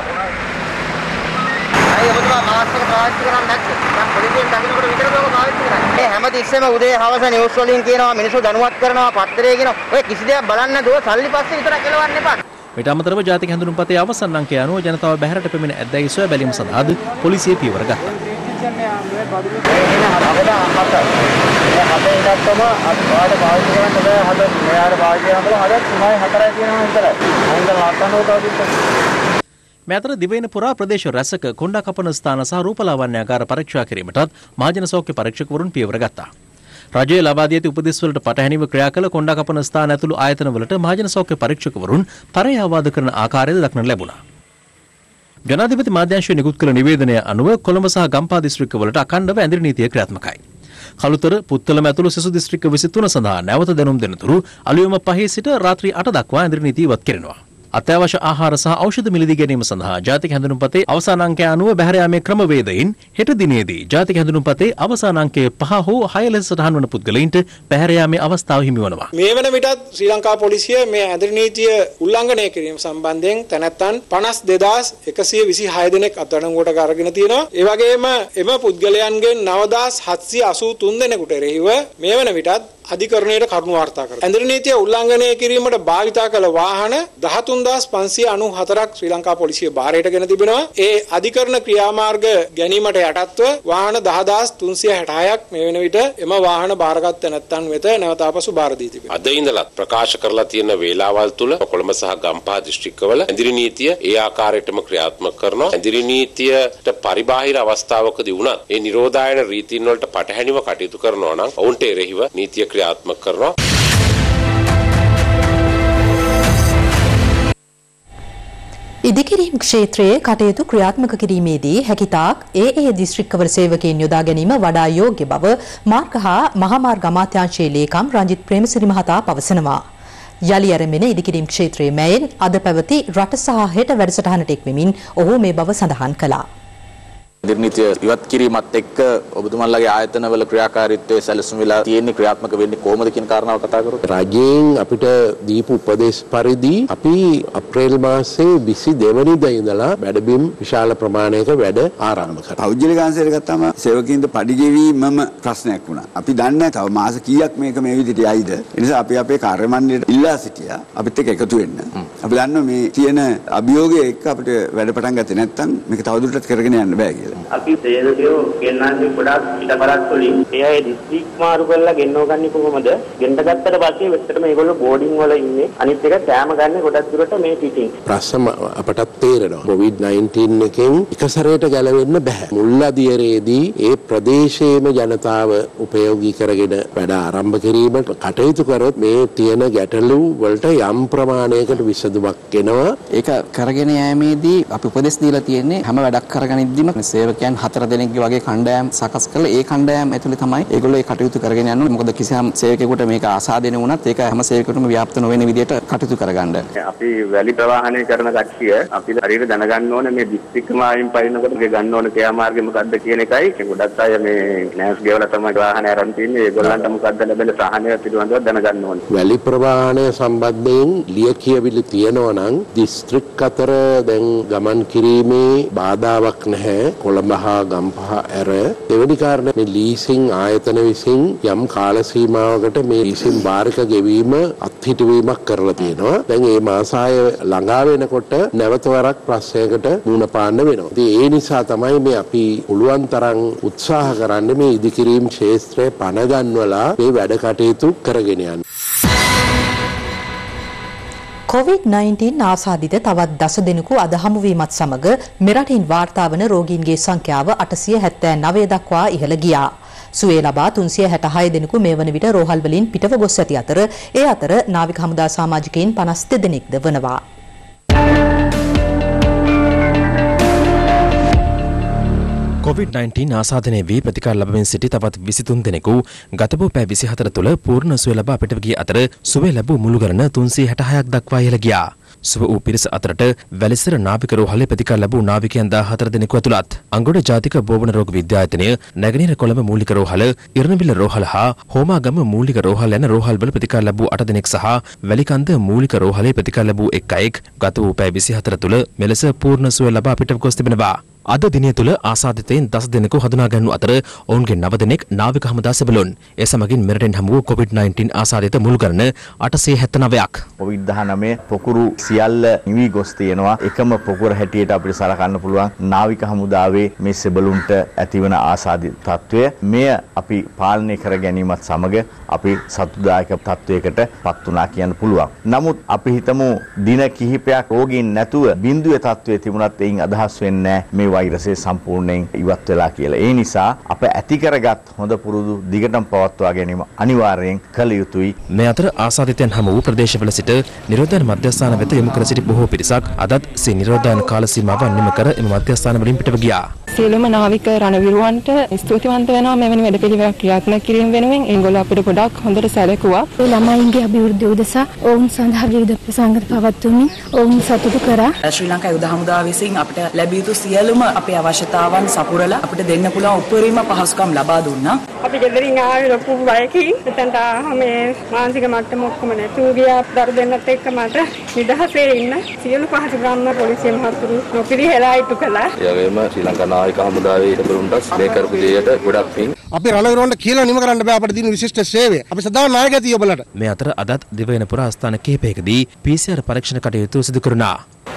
මේ හැමතිස්සෙම උදේ හවස නිවුස් වලින් කියනවා මිනිස්සු දැනුවත් කරනවා පත්තරේ කියනවා. ඔය කිසි දෙයක් බලන්න දුව සල්ලි පස්සේ විතරක් එලවන්න එපා. ඊට අමතරව ජාතික හැඳුනුම්පතේ අවසන් අංකය අනුව ජනතාව බැහැරට පැමිණ ඇද්දැයි සොයා බැලීම සඳහාද පොලිසිය පියවර ගත්තා. මේ අතර දිවයින පුරා ප්‍රදේශ රැසක කොණ්ඩා කපන ස්ථාන සහ රූපලාවන්‍යාකාර පරීක්ෂා කිරීමටත් මහජන සෞඛ්‍ය පරීක්ෂකවරුන් පියවර ගත්තා. රජයේ ලබා දී ඇති උපදෙස් වලට පටහැනිව ක්‍රියා කළ කොණ්ඩා කපන ස්ථාන ඇතුළු ආයතනවලට මහජන සෞඛ්‍ය පරීක්ෂකවරුන් තරයාවාද කරන ආකාරයද දක්නට ලැබුණා. ජනාධිපති මාධ්‍යංශය නිකුත් කළ නිවේදනය අනුව කොළඹ සහ ගම්පහ දිස්ත්‍රික්කවලට අඛණ්ඩව ඇඳිරි නීතිය ක්‍රියාත්මකයි. කළුතර පුත්තලම ඇතුළු සිසු දිස්ත්‍රික්ක විසිතුන සඳහා නැවත දැනුම් දෙනතුරු අලුයම පහේ සිට රාත්‍රී අට දක්වා ඇඳිරි නීතිය ඉවත් කෙරෙනවා. අත්‍යවශ්‍ය ආහාර සහ ඖෂධ මිලදී ගැනීම සඳහා ජාතික හැඳුනුම්පතේ අවසාන අංකය අනුව බැහැර යාමේ ක්‍රමවේදයෙන් හෙට දිනේදී ජාතික හැඳුනුම්පතේ අවසාන අංකය පහ හෝ හය ලෙස සටහන් වන පුද්ගලයින්ට බැහැර යාමේ අවස්ථාව හිමි වනවා. මේ වන විටත් ශ්‍රී ලංකා පොලිසිය මේ ඇඳිරි නීතිය උල්ලංඝනය කිරීම සම්බන්ධයෙන් තැනැත්තන් පනස් දෙදාස් එකසිය විසිහය දෙනෙක් අත්අඩංගුවට අරගෙන තියෙනවා. ඒ වගේම එම පුද්ගලයන්ගෙන් නවදාස් හත්සිය අසූ තුන් දෙනෙකුට එරෙහිව මේ වන විටත් අධිකරණයට කරුණු වාර්තා කරනවා. ඇඳිරි නීතිය උල්ලංඝනය කිරීමට භාවිතා කළ වාහන දහතුන් දාස් පන්සිය අනූහතරක් ශ්‍රී ලංකා පොලිසිය භාරයට ගෙන තිබෙනවා. ඒ අධිකරණ ක්‍රියාමාර්ග ගැනීමට යටත්ව වාහන දහදාස් තුන්සිය හැටහයක් මේ වෙන විට එම වාහන භාරගත් නැත්තන් වෙත නැවත ආපසු භාර දී තිබෙනවා. අද ඉඳලා ප්‍රකාශ කරලා තියෙන වේලාවල් තුල කොළඹ සහ ගම්පහ දිස්ත්‍රික්කවල ඇඳිරි නීතිය ඒ ආකාරයටම ක්‍රියාත්මක කරනවා. ඇඳිරි නීතියට පරිබාහිර අවස්ථාවකදී වුණත් ඒ නිරෝධායන රීතීන් වලට පටහැනිව කටයුතු කරනවා නම් ඔවුන්ට එරෙහිව නීතිය ක්‍රියාත්මක කරනවා. ඉදිකිරීම් ක්ෂේත්‍රයේ කටයුතු ක්‍රියාත්මක කිරීමේදී හැකිතාක් ඒ ඒ දිස්ත්‍රික්කවල සේවකයන් යොදා ගැනීම වඩා යෝග්‍ය බව මාර්ග හා මහාමාර්ග අමාත්‍යාංශයේ ලේකම් රංජිත් ප්‍රේමසිරි මහතා පවසනවා. යලි ඇරඹෙන ඉදිකිරීම් ක්ෂේත්‍රයේ මැයෙන් අද පැවති රට සහ හෙට වැඩසටහනට එක්වෙමින් ඔහු මේ බව සඳහන් කළා. ඇඳිරි නීතිය ඉවත් කිරීමත් එක්ක ඔබතුමන්ලගේ ආයතනවල ක්‍රියාකාරීත්වයේ සැලසුම් වෙලා තියෙන්නේ ක්‍රියාත්මක වෙන්නේ කොහොමද කියන කාරණාව කතා කරමු. රජයෙන් අපිට දීපු උපදේශ පරිදි අපි අප්‍රේල් මාසයේ විසි දෙක වෙනිදා ඉඳලා වැඩබිම් විශාල ප්‍රමාණයක වැඩ ආරම්භ කරා. පෞද්ගලික අංශයට ගත්තාම සේවකීන්ට පඩි ගෙවීමම ප්‍රශ්නයක් වුණා. අපි දන්නේ තව මාස කීයක් මේක මේ විදිහට යයිද. ඒ නිසා අපි අපේ කාර්ය මණ්ඩලයට ඉල්ලා සිටියා අපිත් එක්ක එකතු වෙන්න. අපි දන්නවා මේ තියෙන අභියෝගය එක්ක අපිට වැඩ පටන් ගත්තේ නැත්නම් මේක තවදුරටත් කරගෙන යන්න බෑ කියලා. අපි සේවකයෝ ගෙන්නන්නේ ගොඩාක් පිටපරක් වලින්. ඒ අය ඩිස්ට්‍රික් මාරු කරලා ගෙන්නව ගන්නේ කොහොමද? ගෙන්න ගත්තට පස්සේ වෙච්චට මේගොල්ලෝ බෝඩින් වල ඉන්නේ. අනිත් එක කෑම ගන්න ගොඩක් දුරට මේ පිටින්. ප්‍රශ්න අපටත් තේරෙනවා. කොවිඩ් නයින්ටීන් එකෙන් එක සැරේට ගැලවෙන්න බෑ. මුල්ලදියරේදී ඒ ප්‍රදේශයේම ජනතාව උපයෝගී කරගෙන වැඩ ආරම්භ කිරීමට කටයුතු කරොත් මේ තියෙන ගැටලු වලට යම් ප්‍රමාණයකට විසඳුමක් එනවා. ඒක කරගෙන යෑමේදී අපි උපදෙස් දීලා තියෙන්නේ හැම වැඩක් කරගනිද්දිම සේවකයන් හතර දෙනෙක්ගේ වගේ කණ්ඩායම් සකස් කරලා ඒ කණ්ඩායම් ඇතුලේ තමයි ඒගොල්ලෝ ඒ කටයුතු කරගෙන යන්නේ. මොකද කිසියම් සේවකයෙකුට මේක ආසාදෙන වුණත් ඒක හැම සේවකයෙකුටම ව්‍යාප්ත නොවන විදිහට කටයුතු කරගන්න. අපි වැලි ප්‍රවාහනය කරන කට්ටිය අපි හරියට දැනගන්න ඕනේ මේ ඩිස්ට්‍රික්ට් මායින් පයින්නකොට මේ ගන්න ඕනේ ක්‍රියාමාර්ගය මොකක්ද කියන එකයි. ගොඩක් අය මේ නැස් ගෙවලා තමයි වාහන අරන් තින්නේ. ඒගොල්ලන්ට මොකක්ද ලැබෙන සහනය පිළිබඳව දැනගන්න ඕනේ. වැලි ප්‍රවාහනය සම්බන්ධයෙන් ලිය කියවිලි තියෙනවා නම් දිස්ත්‍රික් අතර දැන් ගමන් කිරීමේ බාධාවක් නැහැ. කොළඹ හා ගම්පහ ඇර. දෙවෙනි කාරණේ මේ ලීසින් ආයතන විසින් යම් කාල සීමාවකට මේ ලීසින් භාරික ගෙවීම අත්හිටුවීමක් කරලා තියෙනවා. දැන් මේ මාසාය ළඟා වෙනකොට නැවත වරක් ප්‍රශ්නයකට මුහුණ පාන්න වෙනවා. ඉතින් ඒ නිසා තමයි මේ අපි පුළුවන් තරම් උත්සාහ කරන්නේ මේ ඉදිකිරීම් ක්ෂේත්‍රය පණ ගන්වලා මේ වැඩ කටයුතු කරගෙන යන්න. කොවිඩ් නයින්ටීන් ආසාදිත තවත් දස දෙනෙකු අද හමුවීමත් සමග මෙරටින් වාර්තා වන රෝගීන්ගේ සංඛ්‍යාව අටසිය හැත්තෑ නවය දක්වා ඉහළ ගියා. සුවේ ලබා තුන්සිය හැටහය දෙනෙකු මේ වන විට රෝහල් වලින් පිටව ගොස් ඇති අතර ඒ අතර නාවික හමුදා සමාජිකයින් පනස් දෙනෙක්ද වනවා. කොවිඩ් නයින්ටීන් ආසාදනය වී ප්‍රතිකාර ලබමින් සිටි තවත් විසිතුන් දෙනෙකු ගතපු පැය විසිහතර තුළ පූර්ණ සුවය ලබා පිටව ගිය අතර සුවය ලැබූ මුළු ගණන තුන්සිය හැටහයක් දක්වා ඉහළ ගියා. සුව වූ පිරිස අතරට වැලිසර නාවික රෝහලේ ප්‍රතිකාර ලැබූ නාවිකයන් දාහතර දෙනෙකු ඇතුළත් අංගොඩ ජාතික බෝවන රෝග විද්‍යායතනය, නැගෙනහිර කොළඹ මූලික රෝහල, ඉරණවිල රෝහල හා හෝමාගම මූලික රෝහල යන රෝහල්වල ප්‍රතිකාර ලැබූ අට දෙනෙක් සහ වැලිකන්ද මූලික රෝහලේ ප්‍රතිකාර ලැබූ එක් අයෙක් ගත වූ පැය විසිහතර තුළ මෙලෙස පූර්ණ සුවය ලබා පිටව ගොස් තිබෙනවා. අද දිනය තුළ ආසාදිතයින් දස දෙනෙකු හඳුනා ගැනූ අතර ඔවුන්ගෙන් නව දෙනෙක් නාවික හමුදා සෙබළුන්. ඒ සමගින් මෙරටින් හමු වූ කොවිඩ් නයින්ටීන් ආසාදිත මුළු ගණන අටසිය හැත්තෑනවයක්. කොවිඩ් දහනවය පොකුරු සියල්ල නිවි ගොස් තියෙනවා. එකම පොකුර හැටියට අපිට සලකන්න පුළුවන් නාවික හමුදාවේ මේ සෙබළුන්ට ඇතිවන ආසාදිත තත්වය. මෙය අපි පාලනය කර ගැනීමත් සමග අපි සතුටුදායක තත්වයකට පත් වුණා කියන්න පුළුවන්. නමුත් අපි හිතමු දින කිහිපයක් රෝගීන් නැතුව බිඳුවේ තත්වයේ තිබුණත් එයින් අදහස් වෙන්නේ නැහැ මේ වෛරසය සම්පූර්ණයෙන් ඉවත් වෙලා කියලා. ඒ නිසා අප ඇති කරගත් හොඳ පුරුදු දිගටම පවත්වා ගැනීම අනිවාර්යෙන් කළ යුතුයි. මේ අතර ආසාදිතයන් හමු වූ ප්‍රදේශවල සිට නිරෝධායන මධ්‍යස්ථාන වෙත යොමු කර සිටි බොහෝ පිරිසක් අදත් සේ නිරෝධායන කාල සීමාව නිම කර එම මධ්‍යස්ථාන වලින් පිටව ගියා. සියලුම නාවික රණවිරුවන්ට ස්තුතිවන්ත වෙනවා මෙවැනි වැඩපිළිවෙලක් ක්‍රියාත්මක කිරීම වෙනුවෙන්. ඒගොල්ලෝ අපිට ගොඩක් හොඳට සැලකුවා. ළමයින්ගේ අභිවෘද්ධිය උදෙසා ඔවුන් සඳහා විවිධ ප්‍රසංග පවත්වමින් ඔවුන් සතුටු කරා. ශ්‍රී ලංකා යුද හමුදාව විසින් අපිට ලැබිය යුතු සියලුම අපේ අවශ්‍යතාවන් සපුරලා අපිට දෙන්න පුළුවන් උපරිම පහසුකම් ලබා දුන්නා. අපි ගෙදරින් ආවේ ලොකු බයකින්. එතනට මේ මානසික මට්ටම ඔක්කොම නැතුව ගියා. දරු දෙන්නත් එක්ක මට නිදහසේ ඉන්න සියලු පහසුකම් පොලිසිය මහතුරු නොපිරිහෙලා ඉටු කළා. ඒ වගේම ශ්‍රී ලංකා නාවික හමුදාවේ සෙබළුන්ට මේ කරපු දෙයට ගොඩක් පිං. අපි රණවිරුවන්ට කියලා නිම කරන්න බෑ අපිට දින විශිෂ්ට සේවය. අපි සදා නායකත්වය ඔබලට. මේ අතර අදත් දිවයින පුරා ස්ථාන කිහිපයකදී පී සී ආර් පරීක්ෂණ කටයුතු සිදු කරුණා.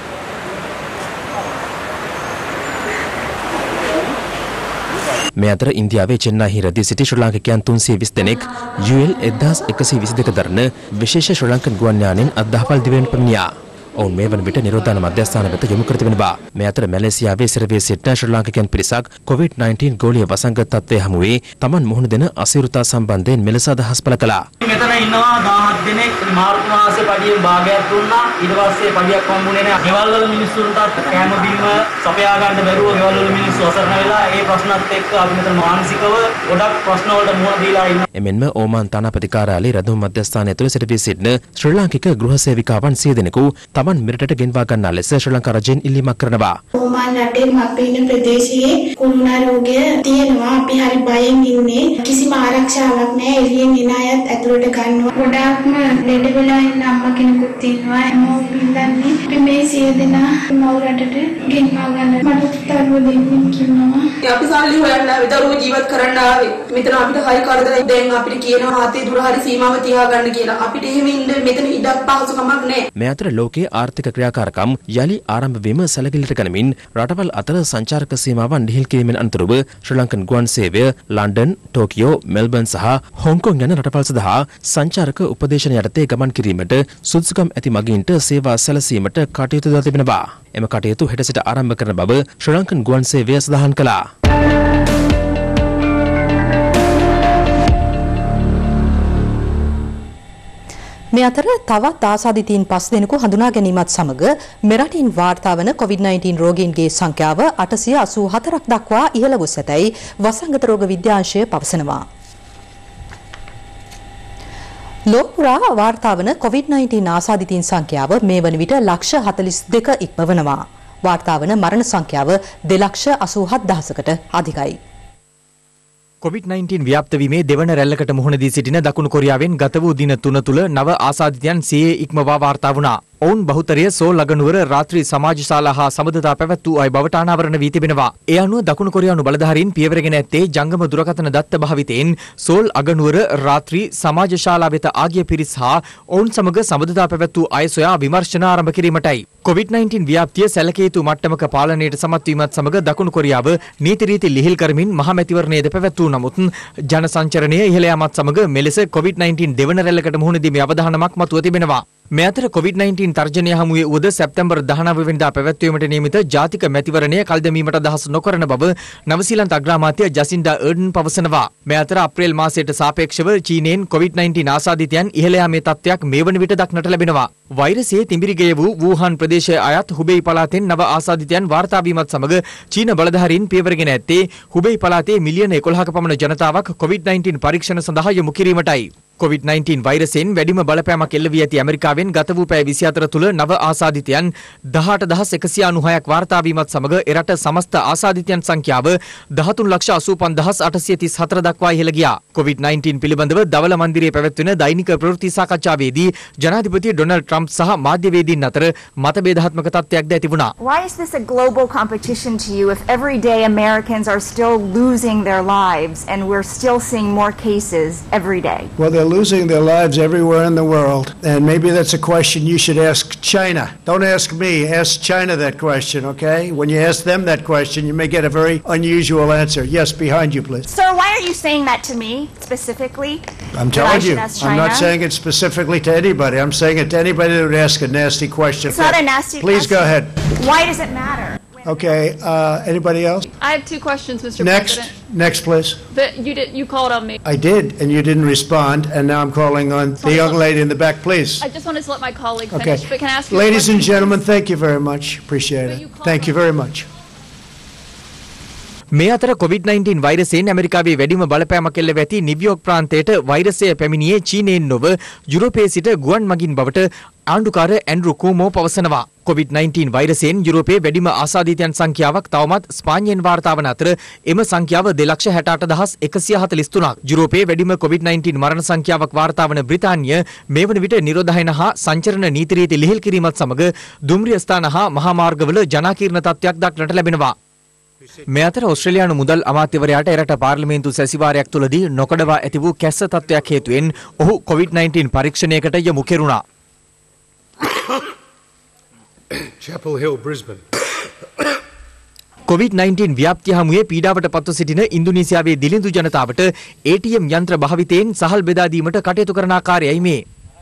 මේ අතර ඉන්දියාවේ චෙන්නයිහි රැඳී සිටි ශ්‍රී ලාංකිකයන් තුන්සිය විසි දෙනෙක් යු එල් එක්දහස් එකසිය විසි දෙක දරන විශේෂ ශ්‍රී ලංකන් ගුවන් යානයෙන් අද දහවල් දිවයින පැමිණියා. ඔවුන් මේ වන විට නිරෝධායන මධ්‍යස්ථාන වෙත යොමු කර තිබෙනවා. මේ අතර මැලේසියාවේ සිරවී සිටින ශ්‍රී ලාංකිකයන් පිරිසක් කොවිඩ් නයින්ටීන් ගෝලීය වසංගත තත්ත්වයේ හමුවේ තමන් මුහුණ දෙන අසීරුතා සම්බන්ධයෙන් මෙලෙස අදහස් පළ කළා. මෙතන ඉන්නවා දාහක් දෙනෙක් මාර්තු මාසේ පඩියෙන් භාගයක් දුන්නා. ඊට පස්සේ පඩියක් හම්බුනේ නැහැ. ගෙවල් වල මිනිස්සුන්ට කෑම බීම සපයා ගන්න බැරුව ගෙවල් වල මිනිස්සු අසරණ වෙලා ඒ ප්‍රශ්නත් එක්ක අපි මෙතන මානසිකව ගොඩක් ප්‍රශ්න වලට මුහුණ දීලා ඉන්නවා. එමෙන්ම ඕමාන් තානාපති කාර්යාලයේ රැඳවුම් මධ්‍යස්ථානය තුළ සිටවී සිටින ශ්‍රී ලාංකික ගෘහ සේවිකාවන් සිය දෙනෙකු තමන් මෙරටට ගෙන්වා ගන්නා ලෙස ශ්‍රී ලංකා රජයෙන් ඉල්ලීමක් කරනවා. ඕමාන් රටේ අපි ඉන්න ප්‍රදේශයේ කුරුණා රෝගය තියෙනවා. අපි හරි බයෙන් ඉන්නේ. කිසිම ආරක්ෂාවක් නැහැ. එළියෙන් එන අයත් ඇතුළට ගන්නවා. ගොඩාක්ම ලෙඩ වෙලා ඉන්න අම්මා කෙනෙකුත් ඉන්නවා. හැමෝම ඉඳන්නේ අපි මේ සිය දෙනා මව් රටට ගෙන්වා ගන්න. මට දරුවෝ දෙන්නෙක් ඉන්නවා. අපි සල්ලි හොයන්න දරුවෝ ජීවත් කරන්න ආවේ. මෙතන අපිට හරි කරදරයි. දැන් අපිට කියනවා ආතේ දුර හරි සීමාව තියා ගන්න කියලා. අපිට එහෙම ඉන්න මෙතන ඉඩක් පහසුකමක් නැහැ. මේ අතර ලෝකයේ ආර්ථික ක්‍රියාකාරකම් යලි ආරම්භ වීම සැලකිලිට ගනිමින් රටවල් අතර සංචාරක සීමාවන් ලිහිල් කිරීමෙන් අනතුරුව ශ්‍රී ලංකන් ගුවන් සේවය ලන්ඩන්, ටෝකියෝ, මෙල්බර්න් සහ හොංකොං යන රටවල් සඳහා සංචාරක උපදේශන යටතේ ගමන් කිරීමට සුදුසුකම් ඇති මගීන්ට සේවා සැලසීමට කටයුතු දා තිබෙනවා. එම කටයුතු හෙට සිට ආරම්භ කරන බව ශ්‍රී ලංකන් ගුවන් සේවය සඳහන් කළා. මේ අතර තවත් ආසාදිතයින් පස් දෙනෙකු හඳුනා ගැනීමත් සමග මෙරටින් වාර්තා වන කොවිඩ් නයින්ටීන් රෝගීන්ගේ සංඛ්‍යාව අටසිය අසූ හතරක් දක්වා ඉහළ ගොස් ඇතැයි වසංගත රෝග විද්‍යාංශය පවසනවා. ලෝකපුරා වාර්තා වන කොවිඩ් නයින්ටීන් ආසාදිතයින් සංඛ්‍යාව මේ වන විට ලක්ෂ හතළිස් දෙක ඉක්මවනවා. වාර්තා වන මරණ සංඛ්‍යාව දෙලක්ෂ අසූ හත් දහසකට අධිකයි. කොවිඩ් නයින්ටීන් ව්‍යාප්ත වීමේ දෙවන රැල්ලකට මුහුණ දී සිටින දකුණු කොරියාවෙන් ගත වූ දින තුන තුල නව ආසාදිතයන් සියයේ ඉක්මවා වාර්තා වුණා. ඔවුන් බහුතරය සෝල් අගනුවර රාත්‍රී සමාජ ශාලා හා සබඳතා පැවැත් වූ අය බවට අනාවරණ වී තිබෙනවා. ඒ අනුව දකුණු කොරියානු බලධාරීන් පියවරගෙන ඇත්තේ ජංගම දුරකථන දත්ත භාවිතයෙන් සෝල් අගනුවර රාත්‍රී සමාජ ශාලා වෙත ආගිය පිරිස් හා ඔවුන් සමග සබඳතා පැවැත් වූ අය සොයා විමර්ශන ආරම්භ කිරීමටයි. කොවිඩ් නයින්ටීන් ව්‍යාප්තිය සැලකිය යුතු මට්ටමක පාලනයට සමත් වීමත් සමග දකුණු කොරියාව නීති රීති ලිහිල් කරමින් මහමැතිවරණයේද පැවැත් වූ නමුත් ජන සංචරණය ඉහළ යාමත් සමග මෙලෙස කොවිඩ් නයින්ටීන් දෙවන රැල්ලකට මුහුණ දීමේ අවධානමක් මතුව තිබෙනවා. මේ අතර කොවිඩ් නයින්ටීන් තර්ජනය හමුවේ වුවද සැප්තැම්බර් දහනව වෙනිදා පැවැත්වීමට නියමිත ජාතික මැතිවරණය කල් දැමීමට අදහස් නොකරන බව නවසීලන්ත අග්‍රාමාත්‍ය ජසින්ඩා අර්ඩන් පවසනවා. මේ අතර අප්‍රේල් මාසයට සාපේක්ෂව චීනයෙන් කොවිඩ් නයින්ටීන් ආසාදිතයන් ඉහළ යාමේ තත්ත්වයක් මේ වන විට දක්නට ලැබෙනවා. වෛරසයේ තිඹිරිගය වූ වූහාන් ප්‍රදේශයේ අයත් හුබෙයි පළාතෙන් නව ආසාදිතයන් වාර්තා වීමත් සමග චීන බලධාරීන් පියවරගෙන ඇත්තේ හුබෙයි පළාතේ මිලියන එකොළහක පමණ ජනතාවක් කොවිඩ් නයින්ටීන් පරීක්ෂණ සඳහා යොමු කිරීමටයි. කොවිඩ් නයින්ටීන් වෛරසයෙන් වැඩිම බලපෑමක් එල්ල වී ඇති ඇමරිකාවෙන් ගත වූ පැය විසිහතර තුළ නව ආසාදිතයන් දහඅට දහස් එකසිය අනූහයක් වාර්තා වීමත් සමග එරට සමස්ත ආසාදිතයන් සංඛ්‍යාව දහතුන් ලක්ෂ අසූ පන්දහස් අටසිය තිස් හතර දක්වා ඉහළ ගියා. කොවිඩ් නයින්ටීන් පිළිබඳව දවල මන්දිරයේ පැවැත්වෙන දෛනික ප්‍රවෘත්ති සාකච්ඡාවේදී ජනාධිපති ඩොනල්ඩ් ට්‍රම්ප් සහ මාධ්‍යවේදීන් අතර මතභේදාත්මක තත්ත්වයක්ද ඇති වුණා. Why is this a global competition to you if every day Americans are still losing their lives and we're still seeing more cases every day? Well, they're losing their lives everywhere in the world, and maybe that's a question you should ask China. Don't ask me, ask China that question, okay? When you ask them that question, you may get a very unusual answer. Yes, behind you, please. Sir, why are you saying that to me specifically? I'm telling you, I'm not saying it specifically to anybody. I'm saying it to anybody that would ask a nasty question. It's not a nasty Please question. go ahead. Why does it matter? Okay, uh, anybody else? I have two questions, Mister Next, President. next, please. But you did you called on me. I did, and you didn't respond, and now I'm calling on the young lady in the back, please. I just wanted to let my colleague Okay. finish, but can I ask you a Ladies and question? gentlemen, thank you very much. Appreciate it. Thank you very much. මේ අතර Covid nineteen වෛරසයෙන් ඇමරිකාවේ වැඩිම බලපෑමක් එල්ල ඇති New York ප්‍රාන්තයට වෛරසය පැමිණියේ චීනයෙන් නොව යුරෝපයේ සිට ගුවන් මගින් බවට ආණ්ඩුකාර ඇන්ඩ්‍රු කූමෝ පවසනවා. කොවිඩ් නයින්ටීන් වෛරසයෙන් යුරෝපයේ වැඩිම ආසාදිතයන් සංඛ්‍යාවක් තවමත් ස්පාඤ්ඤයෙන් වාර්තා වන අතර එම සංඛ්‍යාව දෙලක්ෂ හැටඅට දහස් එකසිය හතළිස් තුනක්. යුරෝපයේ වැඩිම කොවිඩ් නයින්ටීන් මරණ සංඛ්‍යාවක් වාර්තා වන බ්‍රිතාන්‍ය මේ වන විට නිරෝධායන හා සංචරණ නීති රීති ලිහිල් කිරීමත් සමග දුම්රිය ස්ථාන හා මහා මාර්ගවල ජනාකීර්ණ තත්ත්වයක් දක්නට ලැබෙනවා. මේ අතර ඕස්ට්‍රේලියානු මුදල් අමාත්‍යවරයාට එරට පාර්ලිමේන්තු සැසිවාරයක් තුළදී නොකඩවා ඇති වූ කැස්ස තත්ත්වයක් හේතුවෙන් ඔහු කොවිඩ් නයින්ටීන් පරීක්ෂණයකට යොමු කෙරුණා. Chapel Hill, Brisbane. COVID nineteen ව්‍යාප්තිය හමුවේ පීඩාවට පත්ව සිටින ඉන්දුනීසියාවේ දිලිඳු ජනතාවට ඒ ටී එම් යන්ත්‍ර භාවිතයෙන් සහල් බෙදා දීමට කටයුතු කරන ආකාරයයි මේ.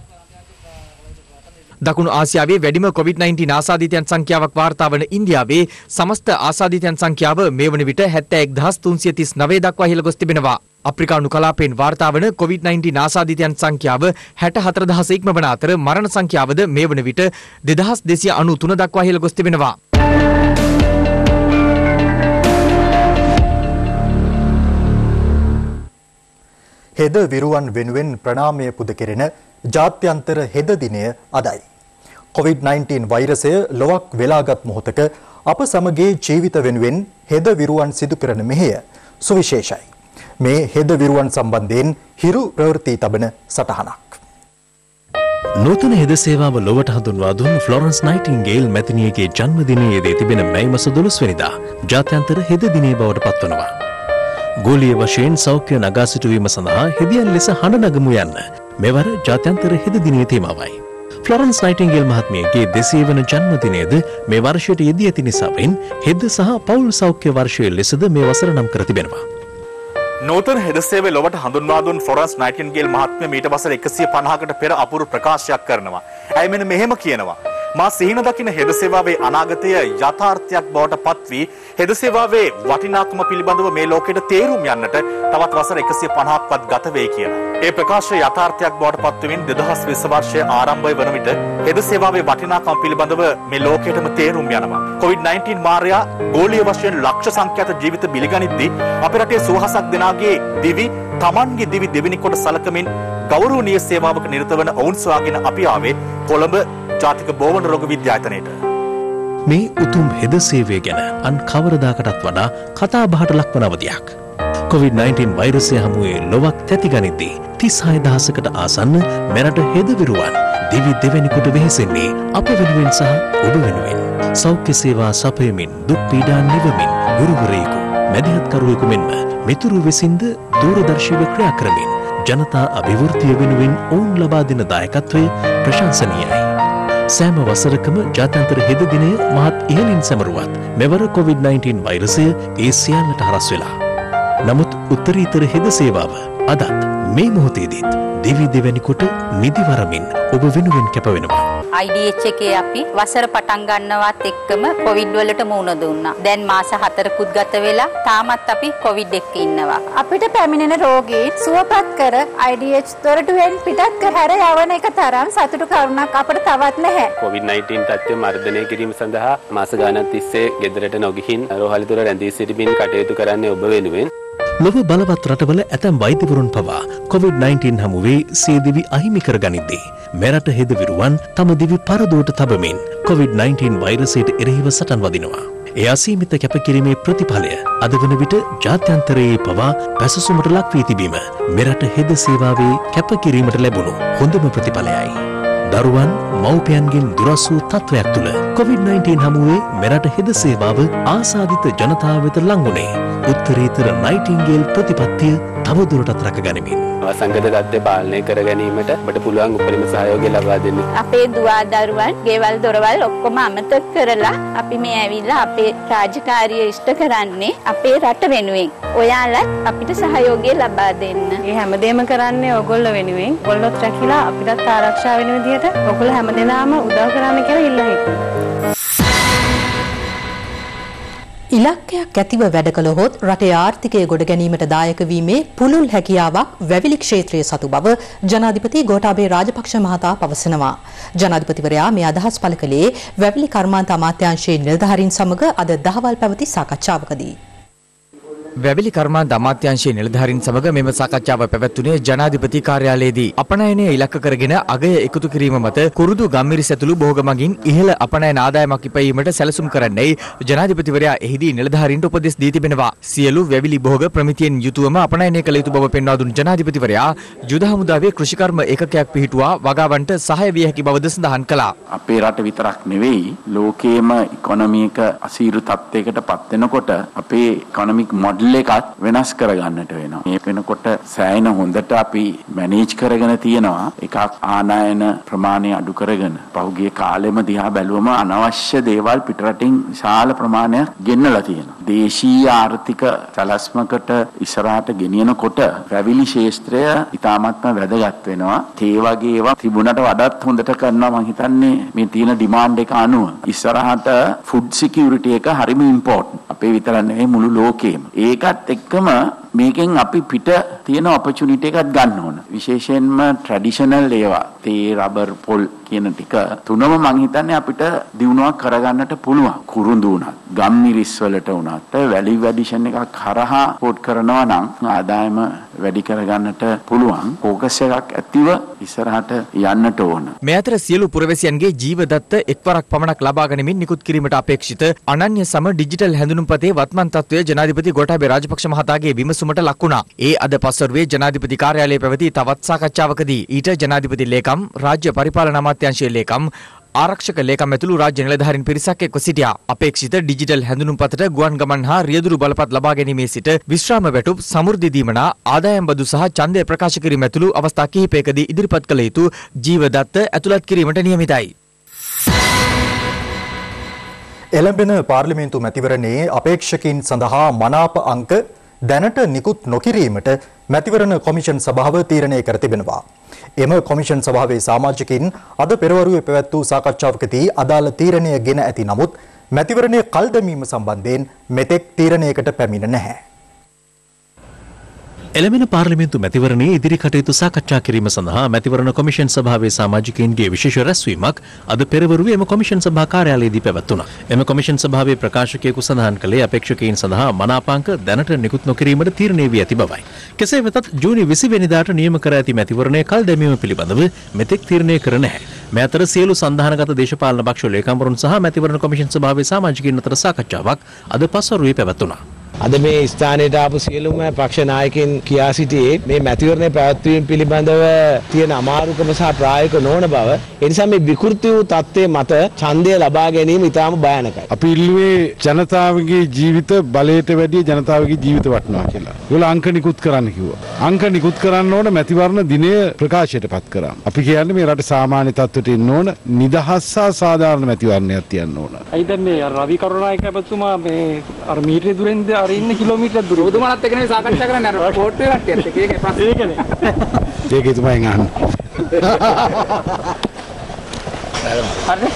දකුණු ආසියාවේ වැඩිම කොවිඩ් නයින්ටීන් ආසාදිතයන් සංඛ්‍යාවක් වාර්තා වන ඉන්දියාවේ සමස්ත ආසාදිතයන් සංඛ්‍යාව මේ වන විට හැත්තෑ එක් දහස් තුන්සිය තිස් නවය දක්වා ඉහළ ගොස් තිබෙනවා. අප්‍රිකානු කලාපයෙන් වාර්තා වන කොවිඩ් නයින්ටීන් ආසාදිතයන් සංඛ්‍යාව හැට හතර දහස ඉක්මවන අතර මරණ සංඛ්‍යාවද මේ වන විට දෙදහස් දෙසිය අනූ තුන දක්වා ඉහළ ගොස් තිබෙනවා. හෙද විරුවන් වෙනුවෙන් ප්‍රණාමය පුද කෙරෙන ජාත්‍යන්තර හෙද දිනය අදයි. කොවිඩ් නයින්ටීන් වෛරසය ලොවක් වෙලාගත් මොහොතක අප සමගේ ජීවිත වෙනුවෙන් හෙද විරුවන් සිදු කරන මෙහෙය සුවිශේෂයි. මේ හෙද විරුවන් සම්බන්ධයෙන් හිරු ප්‍රවෘත්ති තබන සටහනක්. නූතන හෙද සේවාව ලොවට හඳුන්වා දුන් ෆ්ලොරන්ස් නයිටින්ගේල් මැතිනියගේ ජන්මදිනයේදී තිබෙන මැයි මස දොළොස් වෙනිදා ජාත්‍යන්තර හෙද දිනය බවට පත්වනවා. ගෝලීය වශයෙන් සෞඛ්‍ය නගා සිටුවීම සඳහා හෙදියන් ලෙස හඬ නගමු යන්න මෙවර ජාත්‍යන්තර හෙද දිනයේ තේමාවයි. ෆ්ලොරන්ස් නයිටින්ගේල් මහත්මියගේ දෙසිය වන ජන්මදිනයද මේ වර්ෂයට යෙදී ඇති නිසාවෙන් හෙද සහ පවුල් සෞඛ්‍ය වර්ෂය ලෙසද මේ වසර නම් කර තිබෙනවා. නූතන හෙද සේවය ලොවට හඳුන්වා දුන් ෆ්ලොරන්ස් නයිටින්ගේල් මහත්මිය මීට වසර එකසිය පනහකට පෙර අපූර්ව ප්‍රකාශයක් කරනවා. ඇය මෙන්න මෙහෙම කියනවා. මා සිහින දකින හෙද සේවාවේ අනාගතය යථාර්ථයක් බවට පත් වී හෙද සේවාවේ වටිනාකම පිළිබඳව මේ ලෝකෙට තේරුම් යන්නට තවත් වසර එකසිය පනහක්වත් ගත වෙයි කියලා. ඒ ප්‍රකාශය යථාර්ථයක් බවට පත් වෙමින් දෙදහස් විස්ස වර්ෂයේ ආරම්භය වන විට හෙද සේවාවේ වටිනාකම පිළිබඳව මේ ලෝකෙටම තේරුම් යනවා. කොවිඩ් නයින්ටීන් මාරයා ගෝලීය වශයෙන් ලක්ෂ සංඛ්‍යාත ජීවිත බිලිගනිද්දී අපේ රටේ සුවහසක් දෙනාගේ දිවි තමන්ගේ දිවි දෙවෙනි කොට සලකමින් ගෞරවනීය සේවාවක නිරත වන ඔවුන් සොයාගෙන අපි ආවේ කොළඹ ජාතික බෝවන රෝග විද්‍යායතනයට. මේ උතුම් හෙද සේවය ගැන අන් කවරදාකටත් වඩා කතා බහට ලක්වන අවධියක්. කොවිඩ් නයින්ටීන් වෛරසය හමුවේ ලොවක් තැතිගනිද්දී තිස් හය දහසකට ආසන්න මෙරට හෙද විරුවන් දිවි දෙවැනිකොට වෙහෙසෙන්නේ අප වෙනුවෙන් සහ ඔබ වෙනුවෙන්. සෞඛ්‍ය සේවා සපයමින් දුක් පීඩා නිවමින් ගුරුවරයෙකු මැදිහත්කරුවෙකු මෙන්ම මිතුරු විසින්ද දූරදර්ශීව ක්‍රියා කරමින් ජනතා අභිවෘද්ධිය වෙනුවෙන් ඔවුන් ලබා දෙන දායකත්වය ප්‍රශංසනීයයි. සෑම වසරකම ජාත්‍යන්තර හෙද දිනය මහත් ඉහළින් සැමරුවත් මෙවර කොවිඩ් නයින්ටීන් වෛරසය ඒ සියල්ලට හරස් වෙලා. නමුත් උත්තරීතර හෙද සේවාව අදත් මේ මොහොතේදීත් දෙවි දෙවැනි කොට නිදිවරමින් ඔබ වෙනුවෙන් කැපවෙනවා. I D H එකේ අපි වසර පටන් ගන්නවත් එක්කම කොවිඩ් වලට මුහුණ දුන්නා. දැන් මාස හතරකුත් ගත වෙලා තාමත් අපි කොවිඩ් එක්ක ඉන්නවා. අපිට පැමිණෙන රෝගීන් සුවපත් කර I D H දොරටුවෙන් පිටත් කර හැර යවන එක තරම් සතුටු කරුණක් අපිට තවත් නැහැ. කොවිඩ් නයින්ටීන් තත්ත්වය මර්ධනය කිරීම සඳහා මාස ගානක් තිස්සේ ගෙදරට නොගිහින් රෝහලතුර රැඳී සිටමින් කටයුතු කරන්නේ ඔබ වෙනුවෙන්. ලොව බලවත් රටවල ඇතැම් වෛද්‍යවරුන් පවා කොවිඩ් නයින්ටීන් හමුවේ සිය දිවි අහිමි කර ගනිද්දී මෙරට හෙද විරුවන් තම දිවි පරදුවට තබමින් කොවිඩ් නයින්ටීන් වෛරසයට එරෙහිව සටන් වදිනවා. ඒ අසීමිත කැපකිරීමේ ප්‍රතිඵලය අද වන විට ජාත්‍යන්තරයේ පවා පැසසුමට ලක් වී තිබීම මෙරට හෙද සේවාවේ කැපකිරීමට ලැබුණු හොඳම ප්‍රතිඵලයයි. දරුවන් මව්පියන්ගෙන් දුරස් වූ තත්වයක් තුළ කොවිඩ් නයින්ටීන් හමුවේ මෙරට හෙද සේවාව ආසාදිත ජනතාව වෙත ලංගුණේ උත්තරීතර නයිටින්ගේල් ප්‍රතිපත්තිය තවදුරටත් රැකගනිමින්. වසංගත තත්ත්වය පාලනය කර ගැනීමට ඔබට පුළුවන් උපරිම සහයෝගය ලබා දෙන්න. අපේ දුවා දරුවන් ගෙවල් දොරවල් ඔක්කොම අමතක කරලා අපි මේ ඇවිල්ලා අපේ රාජකාරිය ඉෂ්ට කරන්නේ අපේ රට වෙනුවෙන්. ඔයාලත් අපිට සහයෝගය ලබා දෙන්න. මේ හැමදේම කරන්නේ ඔයගොල්ලෝ වෙනුවෙන්. ඔයගොල්ලොත් රැකිලා අපිටත් ආරක්ෂා වෙන විදිහට ඔයගොල්ලෝ හැමදේම උදව් කරන්න කියලා ඉල්ලා හිටියා. ඉලක්කයක් ඇතිව වැඩ කළහොත් රටේ ආර්ථිකය ගොඩ ගැනීමට දායක වීමේ පුළුල් හැකියාවක් වැවිලි ක්ෂේත්‍රයේ සතු බව ජනාධිපති ගෝඨාභය රාජපක්ෂ මහතා පවසනවා. ජනාධිපතිවරයා මේ අදහස් පළ කළේ වැවිලි කර්මාන්ත අමාත්‍යාංශයේ නිලධාරීන් සමග අද දහවල් පැවති සාකච්ඡාවකදී. වැවිලි කර්මාන්ත අමාත්‍යාංශයේ නිලධාරීන් සමග මෙම සාකච්ඡාව පැවැත්වුණේ ජනාධිපති කාර්යාලයේදී. අපනයනය ඉලක්ක කරගෙන අගය එකතු කිරීම මත කුරුදු ගම්මිරිස් ඇතුළු භෝග මගින් ඉහළ අපනයන ආදායමක් ඉපැයීමට සැලසුම් කරන්නයි ජනාධිපතිවරයා එහිදී නිලධාරීන්ට උපදෙස් දී තිබෙනවා. සියලු වැවිලි භෝග ප්‍රමිතියෙන් යුතුවම අපනයනය කළ යුතු බව පෙන්වා දුන් ජනාධිපතිවරයා යුද හමුදාවේ කෘෂිකර්ම ඒකකයක් පිහිටුවා වගාවන්ට සහාය විය හැකි බවද සඳහන් කළා. අපේ රට විතරක් නෙවෙයි ලෝකයේම ඉකොනොමි එක අසීරු තත්ත්වයකට පත් වෙනකොට අපේ ඉකොනොමික් මොඩල් එකත් වෙනස් කරගන්නට වෙනවා. මේ වෙනකොට සෑහෙන හොඳට අපි මැනේජ් කරගෙන තියෙනවා. එකක් ආනයන ප්‍රමාණය අඩු කරගෙන පහුගිය කාලෙම දිහා බැලුවම අනවශ්‍ය දේවල් පිටරටින් විශාල ප්‍රමාණයක් ගෙන්නලා තියෙනවා. දේශීය ආර්ථික සැලැස්මකට ඉස්සරහට ගෙනියනකොට වැවිලි ශාස්ත්‍රය ඉතාමත්ම වැදගත් වෙනවා. ඒ වගේ ඒවා තිබුණට වඩාත් හොඳට කරනවා මම හිතන්නේ මේ තියෙන ඩිමාන්ඩ් එක අනුව. ඉස්සරහට ෆුඩ් සිකියුරිටි එක හරිම ඉම්පෝටන්ට්. අපේ විතර නෙවෙයි මුළු ලෝකෙම. ඒකත් එක්කම මේකෙන් අපි පිට තියෙන ඔපචුනිටි එකක් ගන්න ඕන. විශේෂයෙන්ම ට්‍රැඩිෂනල් ඒවා තේ රබර් පොල් කියන ටික තුනම මං හිතන්නේ අපිට දිනුවක් කරගන්නට පුළුවන්. කුරුඳු උනත් ගම්මිරිස් වලට උනත් වැලි වැඩිෂන් එකක් හරහා පෝට් කරනවා නම් ආදායම වැඩි කරගන්නට පුළුවන්. ફોකස් එකක් ඇතිව ඉස්සරහට යන්නට ඕන. මේ අතර සියලු පුරවැසියන්ගේ ජීවදත්ත එක්වරක් පමණක් ලබා ගැනීමෙන් නිකුත් කිරීමට අපේක්ෂිත අනන්‍ය සම ඩිජිටල් හැඳුනුම්පතේ වත්මන් තත්ත්වය ජනාධිපති ගෝඨාභය රාජපක්ෂ මහතාගේ විමසුමට ලක් වුණා. ඒ අද පස්වරුවේ ජනාධිපති කාර්යාලයේ පැවති තවත් සාකච්ඡාවකදී ඊට ජනාධිපති ලේකම්, රාජ්‍ය පරිපාලන අමාත්‍යාංශයේ ලේකම්, ආරක්ෂක ලේකම් ඇතුළු රාජ්‍ය නිලධාරීන් පිරිසක් එක්ව සිටියා. අපේක්ෂිත ඩිජිටල් හැඳුනුම්පතට ගුවන් ගමන් හා රියදුරු බලපත් ලබා ගැනීමේ සිට විශ්‍රාම වැටුප් සමෘද්ධි දීමනා ආදායම් බදු සහ ඡන්දය ප්‍රකාශ කිරීම ඇතුළු අවස්ථා කිහිපයකදී ඉදිරිපත් කළ යුතු ජීවදත්ත ඇතුළත් කිරීමට නියමිතයි. එළඹෙන පාර්ලිමේන්තු මැතිවරණයේ අපේක්ෂකයින් සඳහා මනාප අංක දැනට නිකුත් නොකිරීමට මැතිවරණ කොමිෂන් සභාව තීරණය කර තිබෙනවා. එම කොමිෂන් සභාවේ සමාජිකින් අද පෙරවරුවේ පැවැත් වූ සාකච්ඡාවකදී අදාළ තීරණය ගෙන ඇති නමුත් මැතිවරණය කල් දැමීම සම්බන්ධයෙන් මෙතෙක් තීරණයකට පැමිණ නැහැ. එළඹෙන පාර්ලිමේන්තු මැතිවරණයේ ඉදිරි කටයුතු සාකච්ඡා කිරීම සඳහා මැතිවරණ කොමිෂන් සභාවේ සමාජිකයින්ගේ විශේෂ රැස්වීමක් අද පෙරවරුවේ එම කොමිෂන් සභා කාර්යාලයේදී පැවැත්වුණා. එම කොමිෂන් සභාවේ ප්‍රකාශකයෙකු සඳහන් කළේ අපේක්ෂකයින් සඳහා මනාපාංක දැනට නිකුත් නොකිරීමට තීරණය වී ඇති බවයි. කෙසේ වෙතත් ජූනි විසි වෙනිදාට නියම කර ඇති මැතිවරණය කල් දැමීම පිළිබඳව මෙතෙක් තීරණය කර නැහැ. මේ අතර සියලු සන්ධානගත දේශපාලන පක්ෂ ලේකම්වරුන් සහ මැතිවරණ කොමිෂන් සභාවේ සමාජිකයින් අතර සාකච්ඡාවක් අද පස්වරුවේ පැවැත්වුණා. අද මේ ස්ථානයට ආපු සියලුම පක්ෂ නායකයන් කියා සිටියේ මේ මැතිවරණය පැවැත්වීම පිළිබඳව තියෙන අමාරුකම සහ ප්‍රායෝගික නොවන බව. ඒ නිසා මේ විකෘති වූ තත්ත්වයේ මත ඡන්දය ලබා ගැනීම ඉතාම භයානකයි. අපි ඉල්ලුවේ ජනතාවගේ ජීවිත බලයට වැඩිය ජනතාවගේ ජීවිත වටිනවා කියලා. ඒගොල්ලෝ අංක නිකුත් කරන්න කිව්වා. අංක නිකුත් කරන්න ඕන මැතිවරණ දිනය ප්‍රකාශයටපත් කරා. අපි කියන්නේ මේ රට සාමාන්‍ය තත්ත්වයට එන්න ඕන නිදහස් සහ සාධාරණ මැතිවරණයක් තියන්න ඕන. අයි දැන් මේ රවි කරුණානායක අපතුමා මේ අර මීටරේ දුරින්ද අර ඉන්න කිලෝමීටර් දුර. ඔබතුමාලත් එක්ක නෙවෙයි සාකච්ඡා කරන්නේ අර පොට්ටුවේ කට්ටියත් එක්ක. ඒකේ ප්‍රශ්නේ. ඒකනේ. ඒකේ තමයි අහන්න. හරිද?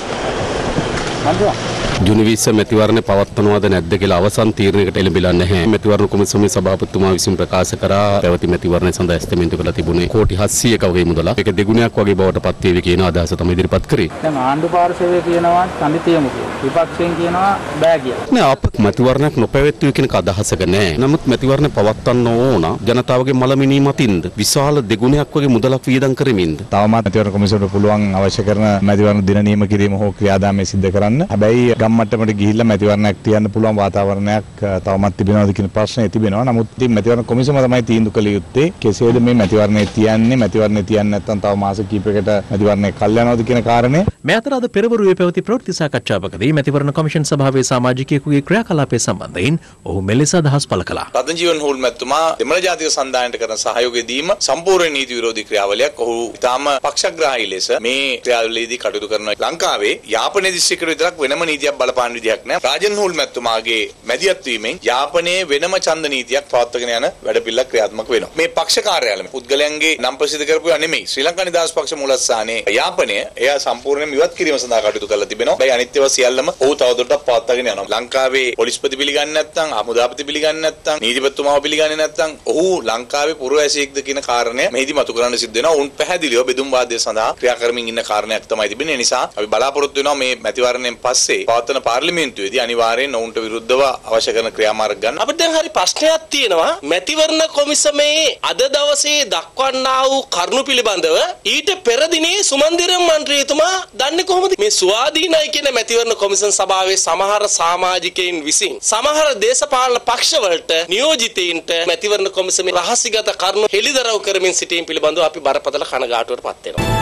හරිද? ජුනි විස්ස මැතිවරණ පවත්වනවද නැද්ද කියලා අවසන් තීරණයකට එළඹිලා නැහැ. මැතිවරණ කොමිසමේ සභාපතිතුමා විසින් ප්‍රකාශ කරා පැවති මැතිවරණ සඳහා ඇස්තමේන්තු කළ තිබුණේ කෝටි හත්සියයක වගේ මුදලක්. ඒක දෙගුණයක් වගේ බවට පත් වේවි කියන අදහස තමයි ඉදිරිපත් කරේ. දැන් ආණ්ඩු පාර්ශවයේ කියනවා ඡන්දය තියමු කියලා. විපක්ෂයෙන් කියනවා බෑ කියලා. නෑ අප මැතිවරණයක් නොපැවැත්වුවේ කියන අදහසක නෑ. නමුත් මැතිවරණ පවත්වන්න ඕන ජනතාවගේ මලමිනී මතින්ද විශාල දෙගුණයක් වගේ මුදලක් වියදම් කරමින්ද. තවමත් මැතිවරණ කොමිසමට පුළුවන් අවශ්‍ය කරන මැතිවරණ දින නියම කිරීම හෝ ක්‍රියාදාමය සිදු කරන්න. හැබැයි ගම්මට්ටමට ගිහිල්ලා මැතිවරණයක් තියන්න පුළුවන් වාතාවරණයක් තවමත් තිබෙනවද කියන ප්‍රශ්නේ තිබෙනවා. නමුත් ඉතින් මැතිවරණ කොමිසම තමයි තීන්දුව කළ යුත්තේ කෙසේද මේ මැතිවරණය තියන්නේ මැතිවරණය තියන්නේ නැත්නම් තව මාස කිහිපයකට මැතිවරණය කල් යනවද කියන කාරණය. මේ අතර අද පෙරවරුවේ පැවති ප්‍රවෘත්ති සාකච්ඡාවකදී මැතිවරණ කොමිෂන් සභාවේ සමාජිකයෙකුගේ ක්‍රියාකලාපය සම්බන්ධයෙන් ඔහු මෙලෙස අදහස් පළ කළා. රතනජීවන් හෝල් මැතිතුමා දෙමළ ජාතික සන්ධානයට කරන සහයෝගය දීම සම්පූර්ණ නීති විරෝධී ක්‍රියාවලියක්. ඔහු ඉතාම පක්ෂග්‍රාහී ලෙස මේ ක්‍රියාවලියේදී කටයුතු කරනවා. ලංකාවේ යාපනයේ දිස්ත්‍රික්කවල විතරක් වෙනම නීතියක් බලපාන විදිහක් නැහැ. රාජන් හෝල් මැතිතුමාගේ මැදිහත් වීමෙන් යාපනයේ වෙනම ඡන්ද නීතියක් පවත්වාගෙන යන වැඩපිළිවෙලක් ක්‍රියාත්මක වෙනවා. මේ පක්ෂ කාර්යාලය පුද්ගලයන්ගේ නම් ප්‍රසිද්ධ කරපුවා නෙමෙයි. ශ්‍රී ලංකා නිදහස් පක්ෂ මූලස්ථානයේ යාපනය එයා සම්පූර්ණයෙන්ම ඉවත් කිරීම සඳහා කටයුතු කරලා තිබෙනවා. ඒ අනිත් ඒවා සියල්ලම ඔහු තවදුරටත් පවත්වාගෙන යනවා. ලංකාවේ පොලිස්පති පිළිගන්නේ නැත්නම්, හමුදාපති පිළිගන්නේ නැත්නම්, නීතිපතිතුමාව පිළිගන්නේ නැත්නම් ඔහු ලංකාවේ පුරවැසියෙක්ද කියන කාරණය මෙහිදී මතු කරන්න සිද්ධ වෙනවා. උන් පැහැදිලිව බෙදුම් වාදය සඳහා ක්‍රියා කරමින් ඉන්න කාරණයක් තමයි තිබෙන්නේ. ඒ නිසා අපි බලාපොරොත්තු වෙනවා මේ මැතිවරණයෙන් පස්සේ පවත්වන පාර්ලිමේන්තුවේදී අනිවාර්යෙන් ඔවුන්ට විරුද්ධව අවශ්‍ය කරන ක්‍රියාමාර්ග ගන්න. අපිට දැන් හරි ප්‍රශ්නයක් තියෙනවා. මැතිවරණ කොමිසමේ අද දවසේ දක්වන්නා වූ කරුණු පිළිබඳව ඊට පෙර දිනේ සුමන්දිරම් මන්ත්‍රීතුමා දන්නේ කොහොමද? මේ ස්වාධීනයි කියන මැතිවරණ කොමිසම් සභාවේ සමහර සමාජිකයින් විසින් සමහර දේශපාලන පක්ෂවලට නියෝජිතයින්ට මැතිවරණ කොමිසමේ රහසිගත කරුණු හෙළිදරව් කරමින් සිටීම පිළිබඳව අපි බරපතල කනගාටුවට පත් වෙනවා.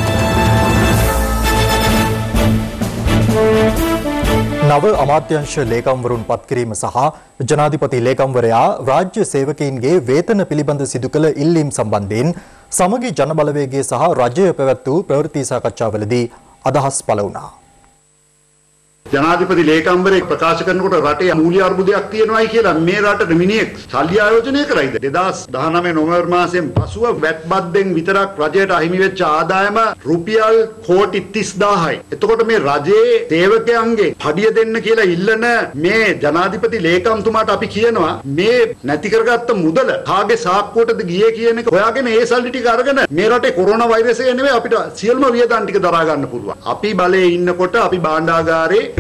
නව අමාත්‍යංශ ලේකම්වරුන් පත් කිරීම සහ ජනාධිපති ලේකම්වරයා රාජ්‍ය සේවකයින්ගේ වේතන පිළිබඳ සිදු කළ ඉල්ලීම් සම්බන්ධයෙන් සමගි ජනබලවේගය සහ රජය පැවැත් වූ ප්‍රවෘත්ති සාකච්ඡාවලදී අදහස් පළ වුණා. ජනාධිපති ලේකම්වරයෙක් ප්‍රකාශ කරනකොට රටේ මූල්‍ය අර්බුදයක් තියෙනවායි කියලා මේ රටට මිනිහෙක් සල්ලි ආයෝජනය කරයිද? දෙදාස් දහනවය නොවැම්බර් මාසයෙන් පසුව වැට් බද්දෙන් විතරක් රජයට අහිමි වෙච්ච ආදායම රුපියල් කෝටි තිස් දාහයි. එතකොට මේ රජයේ සේවකයන්ගේ පඩිය දෙන්න කියලා ඉල්ලන මේ ජනාධිපති ලේකම්තුමාට අපි කියනවා මේ නැති කරගත්ත මුදල කාගේ සාක්කුවටද ගියේ කියන එක හොයාගෙන ඒ සල්ලි ටික අරගෙන මේ රටේ කොරෝනා වෛරසය නෙවෙයි අපිට සියලුම වියදම් ටික දරා ගන්න පුළුවන්. අපි බලයේ ඉන්නකොට අපි භාණ්ඩාගාරේ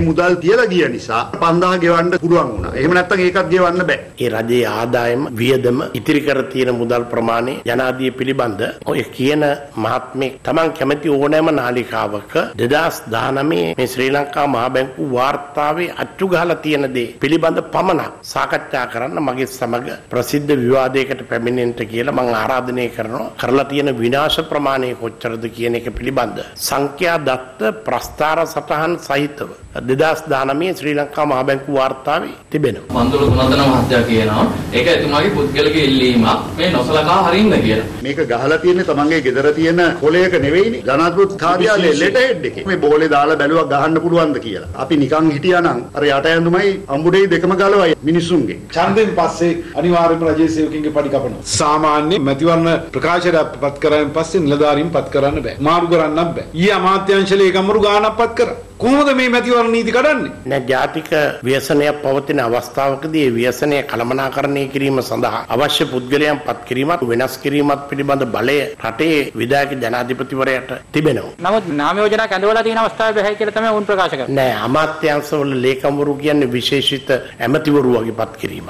මුදල් තියලා ගිය නිසා පන්දාහ ගෙවන්න පුළුවන් වුණා. එහෙම නැත්නම් ඒකත් ගෙවන්න බෑ. ඒ රජයේ ආදායම වියදම ඉතිරි කර තියෙන මුදල් ප්‍රමාණය ජනාධිපති පිළිබඳ ඔය කියන මහත්මේ තමන් කැමති ඕනෑම නාලිකාවක දෙදාස් දහනවය මේ ශ්‍රී ලංකා මහා බැංකුව වාර්තාවේ අච්චු ගහලා තියෙන දේ පිළිබඳ පමණක් සාකච්ඡා කරන්න මගේ සමග ප්‍රසිද්ධ විවාදයකට පැමිණෙන්න කියලා මම ආරාධනය කරනවා. කරලා තියෙන විනාශ ප්‍රමාණය කොච්චරද කියන එක පිළිබඳ සංඛ්‍යා දත්ත ප්‍රස්තාර සටහන් සහිතව දෙදාස් දහනවය ශ්‍රී ලංකා මහා බැංකුව වාර්තාවේ තිබෙනවා. මන්දුල ගුණතන මහත්තයා කියනවා ඒක එතුමාගේ පුද්ගලික ඉල්ලීමක් මේ නොසලකා හරින්න කියලා. මේක ගහලා තියෙන්නේ තමන්ගේ ගෙදර තියෙන කොලයක නෙවෙයිනේ. ජනාධිපති කාර්යාලයේ ලෙටර් හෙඩ් එකේ. මේ බෝලේ දාලා බැලුවා ගහන්න පුළුවන්ද කියලා. අපි නිකන් හිටියා නම් අර යට ඇඳුමයි අඹුඩේයි දෙකම ගලවයි මිනිස්සුන්ගේ. ඡන්දෙන් පස්සේ අනිවාර්යයෙන්ම රජයේ සේවකින්ගේ පඩි කපනවා. සාමාන්‍ය මැතිවරණ ප්‍රකාශයට පත් කරායින් පස්සේ නිලධාරීන් පත් කරන්න බෑ. මාරු කරන්නත් බෑ. ඊ අමාත්‍යාංශ ලේකම්වරු ගානක් පත් කරා. කොහොමද මේ මැතිවරණ නීති කඩන්නේ? නෑ ජාතික ව්‍යසනයක් පවතින අවස්ථාවකදී ඒ ව්‍යසනය කළමනාකරණය කිරීම සඳහා අවශ්‍ය පුද්ගලයන් පත් කිරීමත් වෙනස් කිරීමත් පිළිබඳ බලය රටේ විධායක ජනාධිපතිවරයාට තිබෙනවා. නමුත් නාම යෝජනා කැඳවලා තියෙන අවස්ථාවේ බැහැ කියලා තමයි උන් ප්‍රකාශ කරන්නේ. නෑ අමාත්‍යාංශවල ලේකම්වරු කියන්නේ විශේෂිත ඇමතිවරු වගේ පත් කිරීමක්.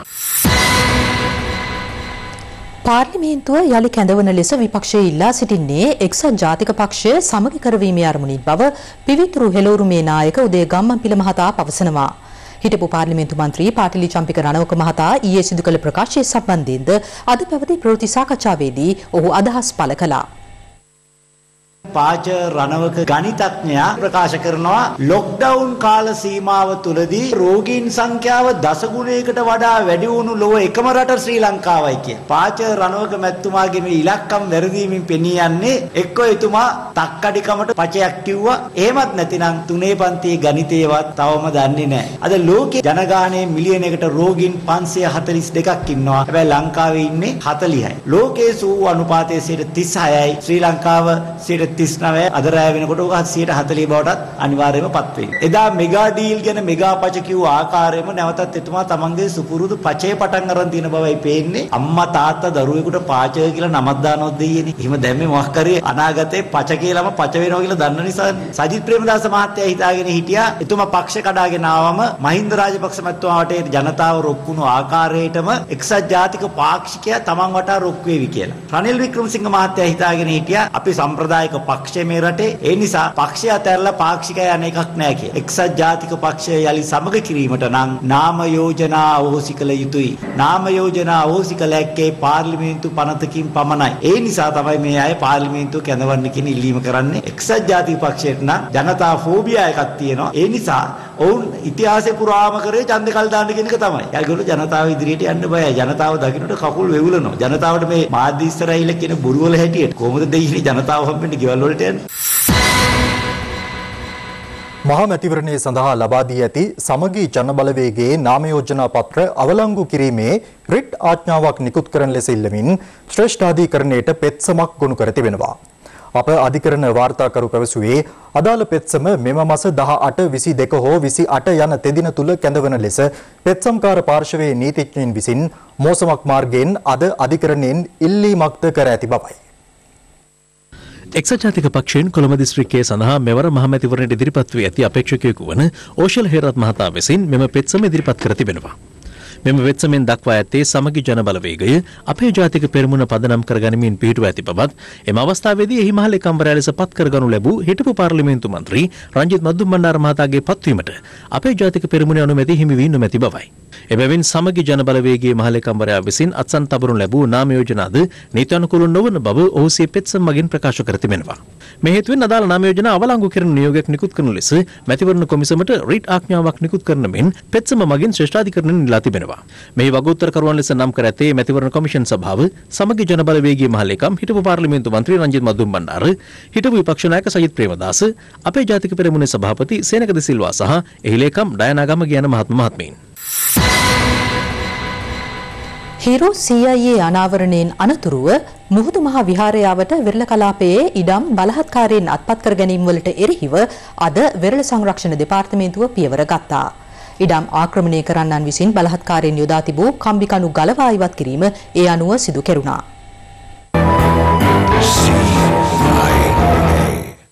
පාර්ලිමේන්තුව යළි කැඳවන ලෙස විපක්ෂයේ ඉල්ලා සිටින්නේ එක්සත් ජාතික පක්ෂය සමගි කරවීමේ අරමුණින් බව පිවිතුරු හෙළවුරුමේ නායක උදේ ගම්මන්පිල මහතා පවසනවා. හිටපු පාර්ලිමේන්තු මන්ත්‍රී පාටිලි චම්පික රණවක මහතා ඊයේ සිදු කළ ප්‍රකාශය සම්බන්ධයෙන්ද අද පැවති ප්‍රවෘත්ති සාකච්ඡාවේදී ඔහු අදහස් පළ කළා. පාච රණවක ගණිතඥයා ප්‍රකාශ කරනවා ලොක්ඩවුන් කාල සීමාව තුලදී රෝගීන් සංඛ්‍යාව දසගුණයකට වඩා වැඩි වුණු ලොව එකම රට ශ්‍රී ලංකාවයි කිය. පාච රණවක මැතිතුමාගේ මේ ඉලක්කම් වැරදීමින් පෙනී යන්නේ එක්කෝ එතුමා තක්කඩිකමට පචයක් කිව්වා. එහෙමත් නැතිනම් තුනේ පන්තියේ ගණිතේවත් තවම දන්නේ නැහැ. අද ලෝකේ ජනගහනයේ මිලියනයකට රෝගීන් පන්සිය හතළිස් දෙකක් ඉන්නවා. හැබැයි ලංකාවේ ඉන්නේ හතළිහයි. ලෝකයේ සූ අනුපාතයේ සිට තිස් හයයි ශ්‍රී ලංකාව සිට තිස් නවය අද රැය වෙනකොට ඔක සියයට හතළිහ බවටත් අනිවාර්යයෙන්ම පත් වෙනවා. එදා මෙගා ඩීල් ගැන මෙගා පච කිව්ව ආකාරයෙන්ම නැවතත් එතුමා තමන්ගේ සුපුරුදු පචේ පටන් අරන් තියෙන බවයි පේන්නේ. අම්මා තාත්තා දරුවෙකුට පාචය කියලා නමක් දානොත් දෙයියනේ. එහෙම දැම්මේ මොකක් කරේ අනාගතේ පච කියලාම පච වෙනවා කියලා දන්න නිසා සජිත් ප්‍රේමදාස මහත්තයා හිතාගෙන හිටියා එතුමා පක්ෂ කඩාගෙන ආවම මහින්ද රාජපක්ෂ මැතිතුමා වටේ ජනතාව රොක්කුණු ආකාරයටම එක්සත් ජාතික පාක්ෂිකයා තමන් වටා රොක් වේවි කියලා. රනිල් වික්‍රමසිංහ මහත්තයා හිතාගෙන හිටියා අපි සම්ප්‍රදායික පක්ෂය මේ රටේ ඒ නිසා පක්ෂය අතහැරලා පාක්ෂිකය යන එකක් නෑ කියලා. එක්සත් ජාතික පක්ෂය යලි සමග කිරීමට නම් නාම යෝජනා අවෝසි කළ යුතුයි. නාම යෝජනා අවෝසි කළ හැක්කේ පාර්ලිමේන්තු පනතකින් පමණයි. ඒ නිසා තමයි මේ අය පාර්ලිමේන්තුව කැඳවන්න කියන ඉල්ලීම කරන්නේ. එක්සත් ජාතික පක්ෂයට නම් ජනතා ෆෝබියා එකක් තියෙනවා. ඒ නිසා ඔවුන් ඉතිහාසය පුරාම කරේ ඡන්ද කල් දාන්න කියන එක තමයි. ඒගොල්ලෝ ජනතාව ඉදිරියට යන්න බයයි. ජනතාව දකින්නට කකුල් වෙවුලනවා. ජනතාවට මේ මාධ්‍ය ඉස්සරහිල කියන බොරු වල හැටියට කොහොමද දෙයිනේ ජනතාව හම්බෙන්නේ ගෙවල් වලට යන්නේ. මහා මැතිවරණයේ සඳහා ලබා දී ඇති සමගී ජන බලවේගයේ නාම යෝජනා පත්‍ර අවලංගු කිරීමේ රිට් ආඥාවක් නිකුත් කරන ලෙස ඉල්ලමින් ශ්‍රේෂ්ඨ අධිකරණයට පෙත්සමක් ගොනු කර තිබෙනවා. අප අධිකරණ වාර්තාකරු පැවසුවේ අදාළ පෙත්සම මෙම මාස දහඅට විසිදෙක හෝ විසිඅට යන තෙදින තුල කැඳවන ලෙස පෙත්සම්කාර පාර්ශවයේ නීතිඥයින් විසින් මෝසමක් මාර්ගයෙන් අද අධිකරණයෙන් ඉල්ලීමක්ද කර ඇති බවයි. එක්සත් ජාතික පක්ෂයෙන් කොළඹ දිස්ත්‍රික්කයේ සඳහා මෙවර මහමැතිවරණයට ඉදිරිපත් වී ඇති අපේක්ෂකයෙකු වන ඕෂල් හේරත් මහතා විසින් මෙම පෙත්සම ඉදිරිපත් කර තිබෙනවා. මෙම වෙත්සමෙන් දක්වා ඇත්තේ සමගි ජන බලවේගය අපේ ජාතික පෙරමුණ පදනම් කර ගනිමින් පිහිටුවා ඇති බවත් එම අවස්ථාවේදී එහි මහ ලේකම්වරයා ලෙස පත් කරගනු ලැබූ හිටපු පාර්ලිමේන්තු මන්ත්‍රී රංජිත් මද්දුම්බණ්ඩාර මහතාගේ පත්වීමට අපේ ජාතික පෙරමුණේ අනුමැති හිමි වී නොමැති බවයි. එබැවින් සමගි ජන බලවේගයේ මහ ලේකම්වරයා විසින් අත්සන් තබරනු ලැබූ නාම යෝජනාද නීත්‍යානුකූල නොවන බව ඔහු සිය පෙත්සම් මගින් ප්‍රකාශ කර තිබෙනවා. මේ හේතුවෙන් අදාළ නාම යෝජනා අවලංගු කරන නියෝගයක් නිකුත් කරන ලෙස මැතිවරණ කොමිසමට රීට් ආඥාවක් නිකුත් කරන මෙන් පෙත්සම මගින් ශ්‍රේෂ්ඨාධිකරණයෙන් ඉල්ලා තිබෙනවා. මේ වගඋත්තර කරුවන් ලෙස නම් කර ඇත්තේ මැතිවරණ කොමිෂන් සභාව සමගි ජන බලවේගයේ මහ ලේකම් හිටපු පාර්ලිමේන්තු මන්ත්‍රී රංජිත් මද්දුම්බණ්ඩාර හිටපු විපක්ෂ නායක සජිත් ප්‍රේමදාස අපේ ජාතික පෙරමුණේ සභාපති සේනක ද සිල්වා සහ එහි ලේකම් ඩයනා ගමගේ යන මහත්ම මහත්මීන්. හිරු සී අයි ඒ අනාවරණයෙන් අනතුරුව මුහුදු මහා විහාරයාවට වෙරළ කලාපයේ ඉඩම් බලහත්කාරයෙන් අත්පත් කර ගැනීම වලට එරෙහිව අද වෙරළ සංරක්ෂණ දෙපාර්තමේන්තුව පියවර ගත්තා. ඉඩම් ආක්‍රමණය කරන්නන් විසින් බලහත්කාරයෙන් යොදා තිබූ කම්බිකණු ගලවා ඉවත් කිරීම ඒ අනුව සිදු කෙරුණා.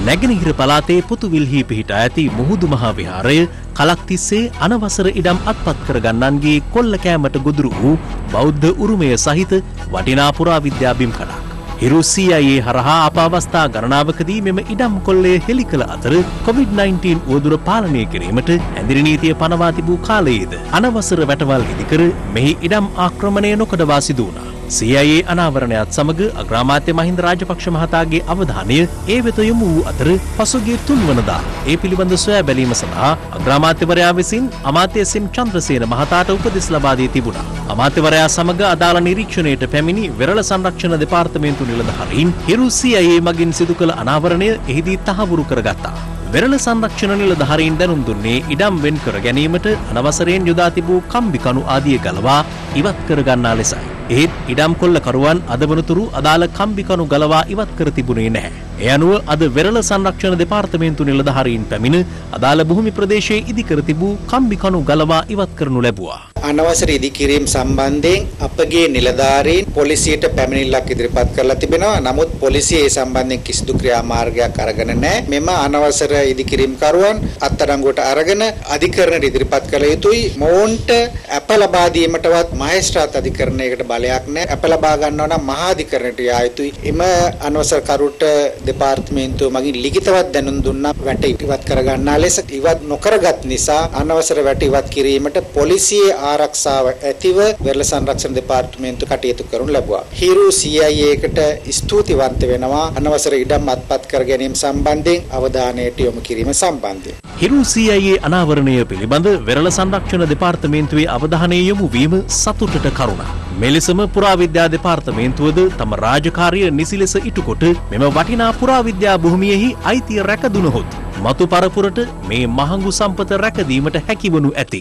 නැගෙනහිර පළාතේ පුතුවිල්හි පිහිටා ඇති මුහුදු මහා විහාරය කලක් තිස්සේ අනවසර ඉඩම් අත්පත් කර ගන්නන්ගේ කොල්ල කෑමට ගොදුරු වූ බෞද්ධ උරුමය සහිත වටිනා පුරාවිද්‍යා බිම්කඩක්. හිරු සී අයි ඒ හරහා අප අවස්ථා ගණනාවකදී මෙම ඉඩම් කොල්ලය හෙළි කළ අතර කොවිඩ් නයින්ටීන් උවදුර පාලනය කිරීමට ඇඳිරි නීතිය පනවා තිබූ කාලයේද අනවසර වැටවල් ඉදිකර මෙහි ඉඩම් ආක්‍රමණය නොකඩවා සිදු වුණා. සී අයි ඒ අනාවරණයත් සමග අග්‍රාමාත්‍ය මහින්ද රාජපක්ෂ මහතාගේ අවධානය ඒ වෙත යොමු වූ අතර පසුගිය තුන්වනදා ඒ පිළිබඳ සොයා බැලීම සඳහා අග්‍රාමාත්‍යවරයා විසින් අමාත්‍ය එස්.එම්. චන්ද්‍රසේන මහතාට උපදෙස් ලබා දී තිබුණා. අමාත්‍යවරයා සමග අදාළ නිරීක්ෂණයට පැමිණි වෙරළ සංරක්ෂණ දෙපාර්තමේන්තු නිලධාරීන් හිරු සී අයි ඒ මගින් සිදු කළ අනාවරණය එහිදී තහවුරු කරගත්තා. වෙරළ සංරක්ෂණ නිලධාරීන් දැනුම් දුන්නේ ඉඩම් වෙන් කර ගැනීමට අනවසරයෙන් යොදා තිබූ කම්බිකණු ආදිය ගලවා ඉවත් කර ගන්නා ලෙසයි. ඒත් ඉඩම් කොල්ලකරුවන් අද වනතුරු අදාළ කම්බිකණු ගලවා ඉවත් කර තිබුණේ නැහැ. ඒ අනුව අද වෙරළ සංරක්ෂණ දෙපාර්තමේන්තු නිලධාරීන් පැමිණ අදාළ භූමි ප්‍රදේශයේ ඉදිකර තිබූ කම්බිකණු ගලවා ඉවත් කරනු ලැබුවා. අනවසර ඉදිකිරීම සම්බන්ධයෙන් අපගේ නිලධාරීන් පොලිසියට පැමිණිල්ලක් ඉදිරිපත් කරලා තිබෙනවා. නමුත් පොලිසිය ඒ සම්බන්ධයෙන් කිසිදු ක්‍රියාමාර්ගයක් අරගෙන නැහැ. මෙම අනවසර ඉදිකිරීම කරුවන් අත්අඩංගුවට අරගෙන අධිකරණයට ඉදිරිපත් කළ යුතුයි. මොවුන්ට අප ලබා දීමටවත් මහේස්ත්‍රාත් අධිකරණයකට බලයක් නැහැ. අප ලබා ගන්නවා නම් මහා අධිකරණයට යා යුතුයි. එම අනවසර කරුට දෙපාර්තමේන්තුව මගින් ලිඛිතවත් දැනුම් දුන්නා වැට ඉවත් කර ගන්නා ලෙස. ඉවත් නොකරගත් නිසා අනවසර වැට ඉවත් කිරීමට පොලිසියේ ආරක්ෂාව ඇතිව වෙරළ සංරක්ෂණ දෙපාර්තමේන්තුව කටයුතු කරනු ලැබුවා. හිරු සී අයි ඒකට ස්තුතිවන්ත වෙනවා අනවසර ඉඩම් අත්පත් කර ගැනීම සම්බන්ධයෙන් අවධානයට යොමු කිරීම සම්බන්ධයෙන්. හිරු සී අයි ඒ අනාවරණය පිළිබඳ වෙරළ සංරක්ෂණ දෙපාර්තමේන්තුවේ අවධානය යොමු වීම සතුටට කරුණක්. මෙලෙසම පුරාවිද්‍යා දෙපාර්තමේන්තුවද තම රාජකාරිය නිසි ලෙස ඉටුකොට මෙම වටිනා පුරාවිද්‍යා භූමියෙහි අයිතිය රැකදුනහොත් මතු පරපුරට මේ මහඟු සම්පත රැකදීමට හැකිවනු ඇති.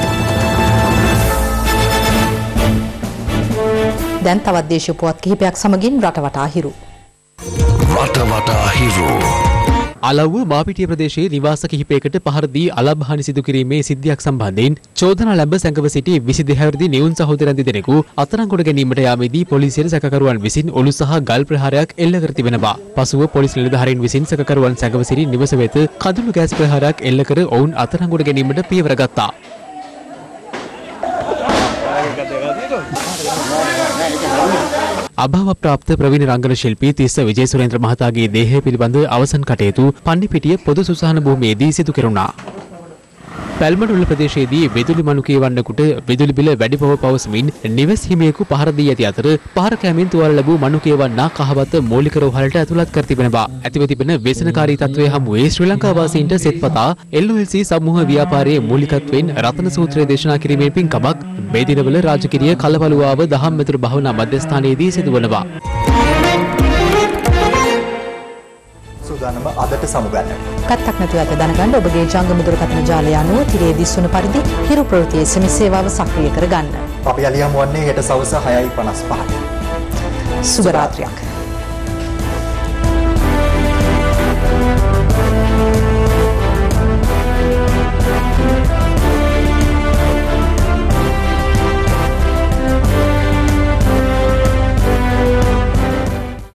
දැන් තවත් දේශීය පුවත් කිහිපයක් සමගින් රටවටා හිරු. රටවටා හිරු. අලව්ව මාපිටිය ප්‍රදේශයේ නිවාස කිහිපයකට පහර දී අලභ්හානි සිදු කිරීමේ සිද්ධියක් සම්බන්ධයෙන් චෝදනා ලැබ සැඟව සිටි විසිදෙක හැවිරිදි නිවුන් සහෝදරයන් දෙදෙනෙකු අත්අඩංගුවට ගැනීමට යාමේදී පොලිසියට සැකකරුවන් විසින් ඔලු සහ ගල් ප්‍රහාරයක් එල්ල කර තිබෙනවා. පසුව පොලිස් නිලධාරීන් විසින් සැකකරුවන් සැඟව සිටි නිවස වෙත කඳුළු ගෑස් ප්‍රහාරයක් එල්ල කර ඔවුන් අත්අඩංගුවට ගැනීමට පියවර ගත්තා. අභාව ප්‍රාප්ත ප්‍රවීණ රංගන ශිල්පී තිස්ස විජේසුරේන්ද්‍ර මහතාගේ දේහය පිළිබඳ අවසන් කටයුතු පන්නිපිටිය පොදු සුසාන භූමියේදී සිදු කෙරුණා. පැල්මඩුල්ල ප්‍රදේශයේදී විදුලි මණු කියවන්නකුට විදුලි බිල වැඩි බව පවසමින් නිවෙස් හිමියෙකු පහර දී ඇති අතර පහර කැමින් තුවාල ලැබූ මණු කියවන්නා කහවත මූලික රෝහලට ඇතුළත් කර තිබෙනවා. ඇතිව තිබෙන ව්‍යසනකාරී තත්ත්වය හමුවේ ශ්‍රී ලංකා වාසීන්ට සෙත්පතා එල් ඔ එල් සී සමූහ ව්‍යාපාරයේ මූලිකත්වයෙන් රතන සූත්‍රය දේශනා කිරීමේ පින්කමක් මේ දිනවල රාජකීය කලබලුවාව දහම් මෙතුරු භාවනා මධ්‍යස්ථානයේදී සිදුවනවා. සූදානම අදට සමුගන්න. පැත්තක් නැතුව ඇත දැනගන්න ඔබගේ ජංගම දුරකථන ජාලය අනුව තිරේ දිස්වන පරිදි හිරු ප්‍රවෘත්තියේ සෙමි සේවාව සක්‍රිය කරගන්න. අපි යලියම් වන්නේ හෙට සවස හයයි පනස් පහට. සුබ රාත්‍රියක්.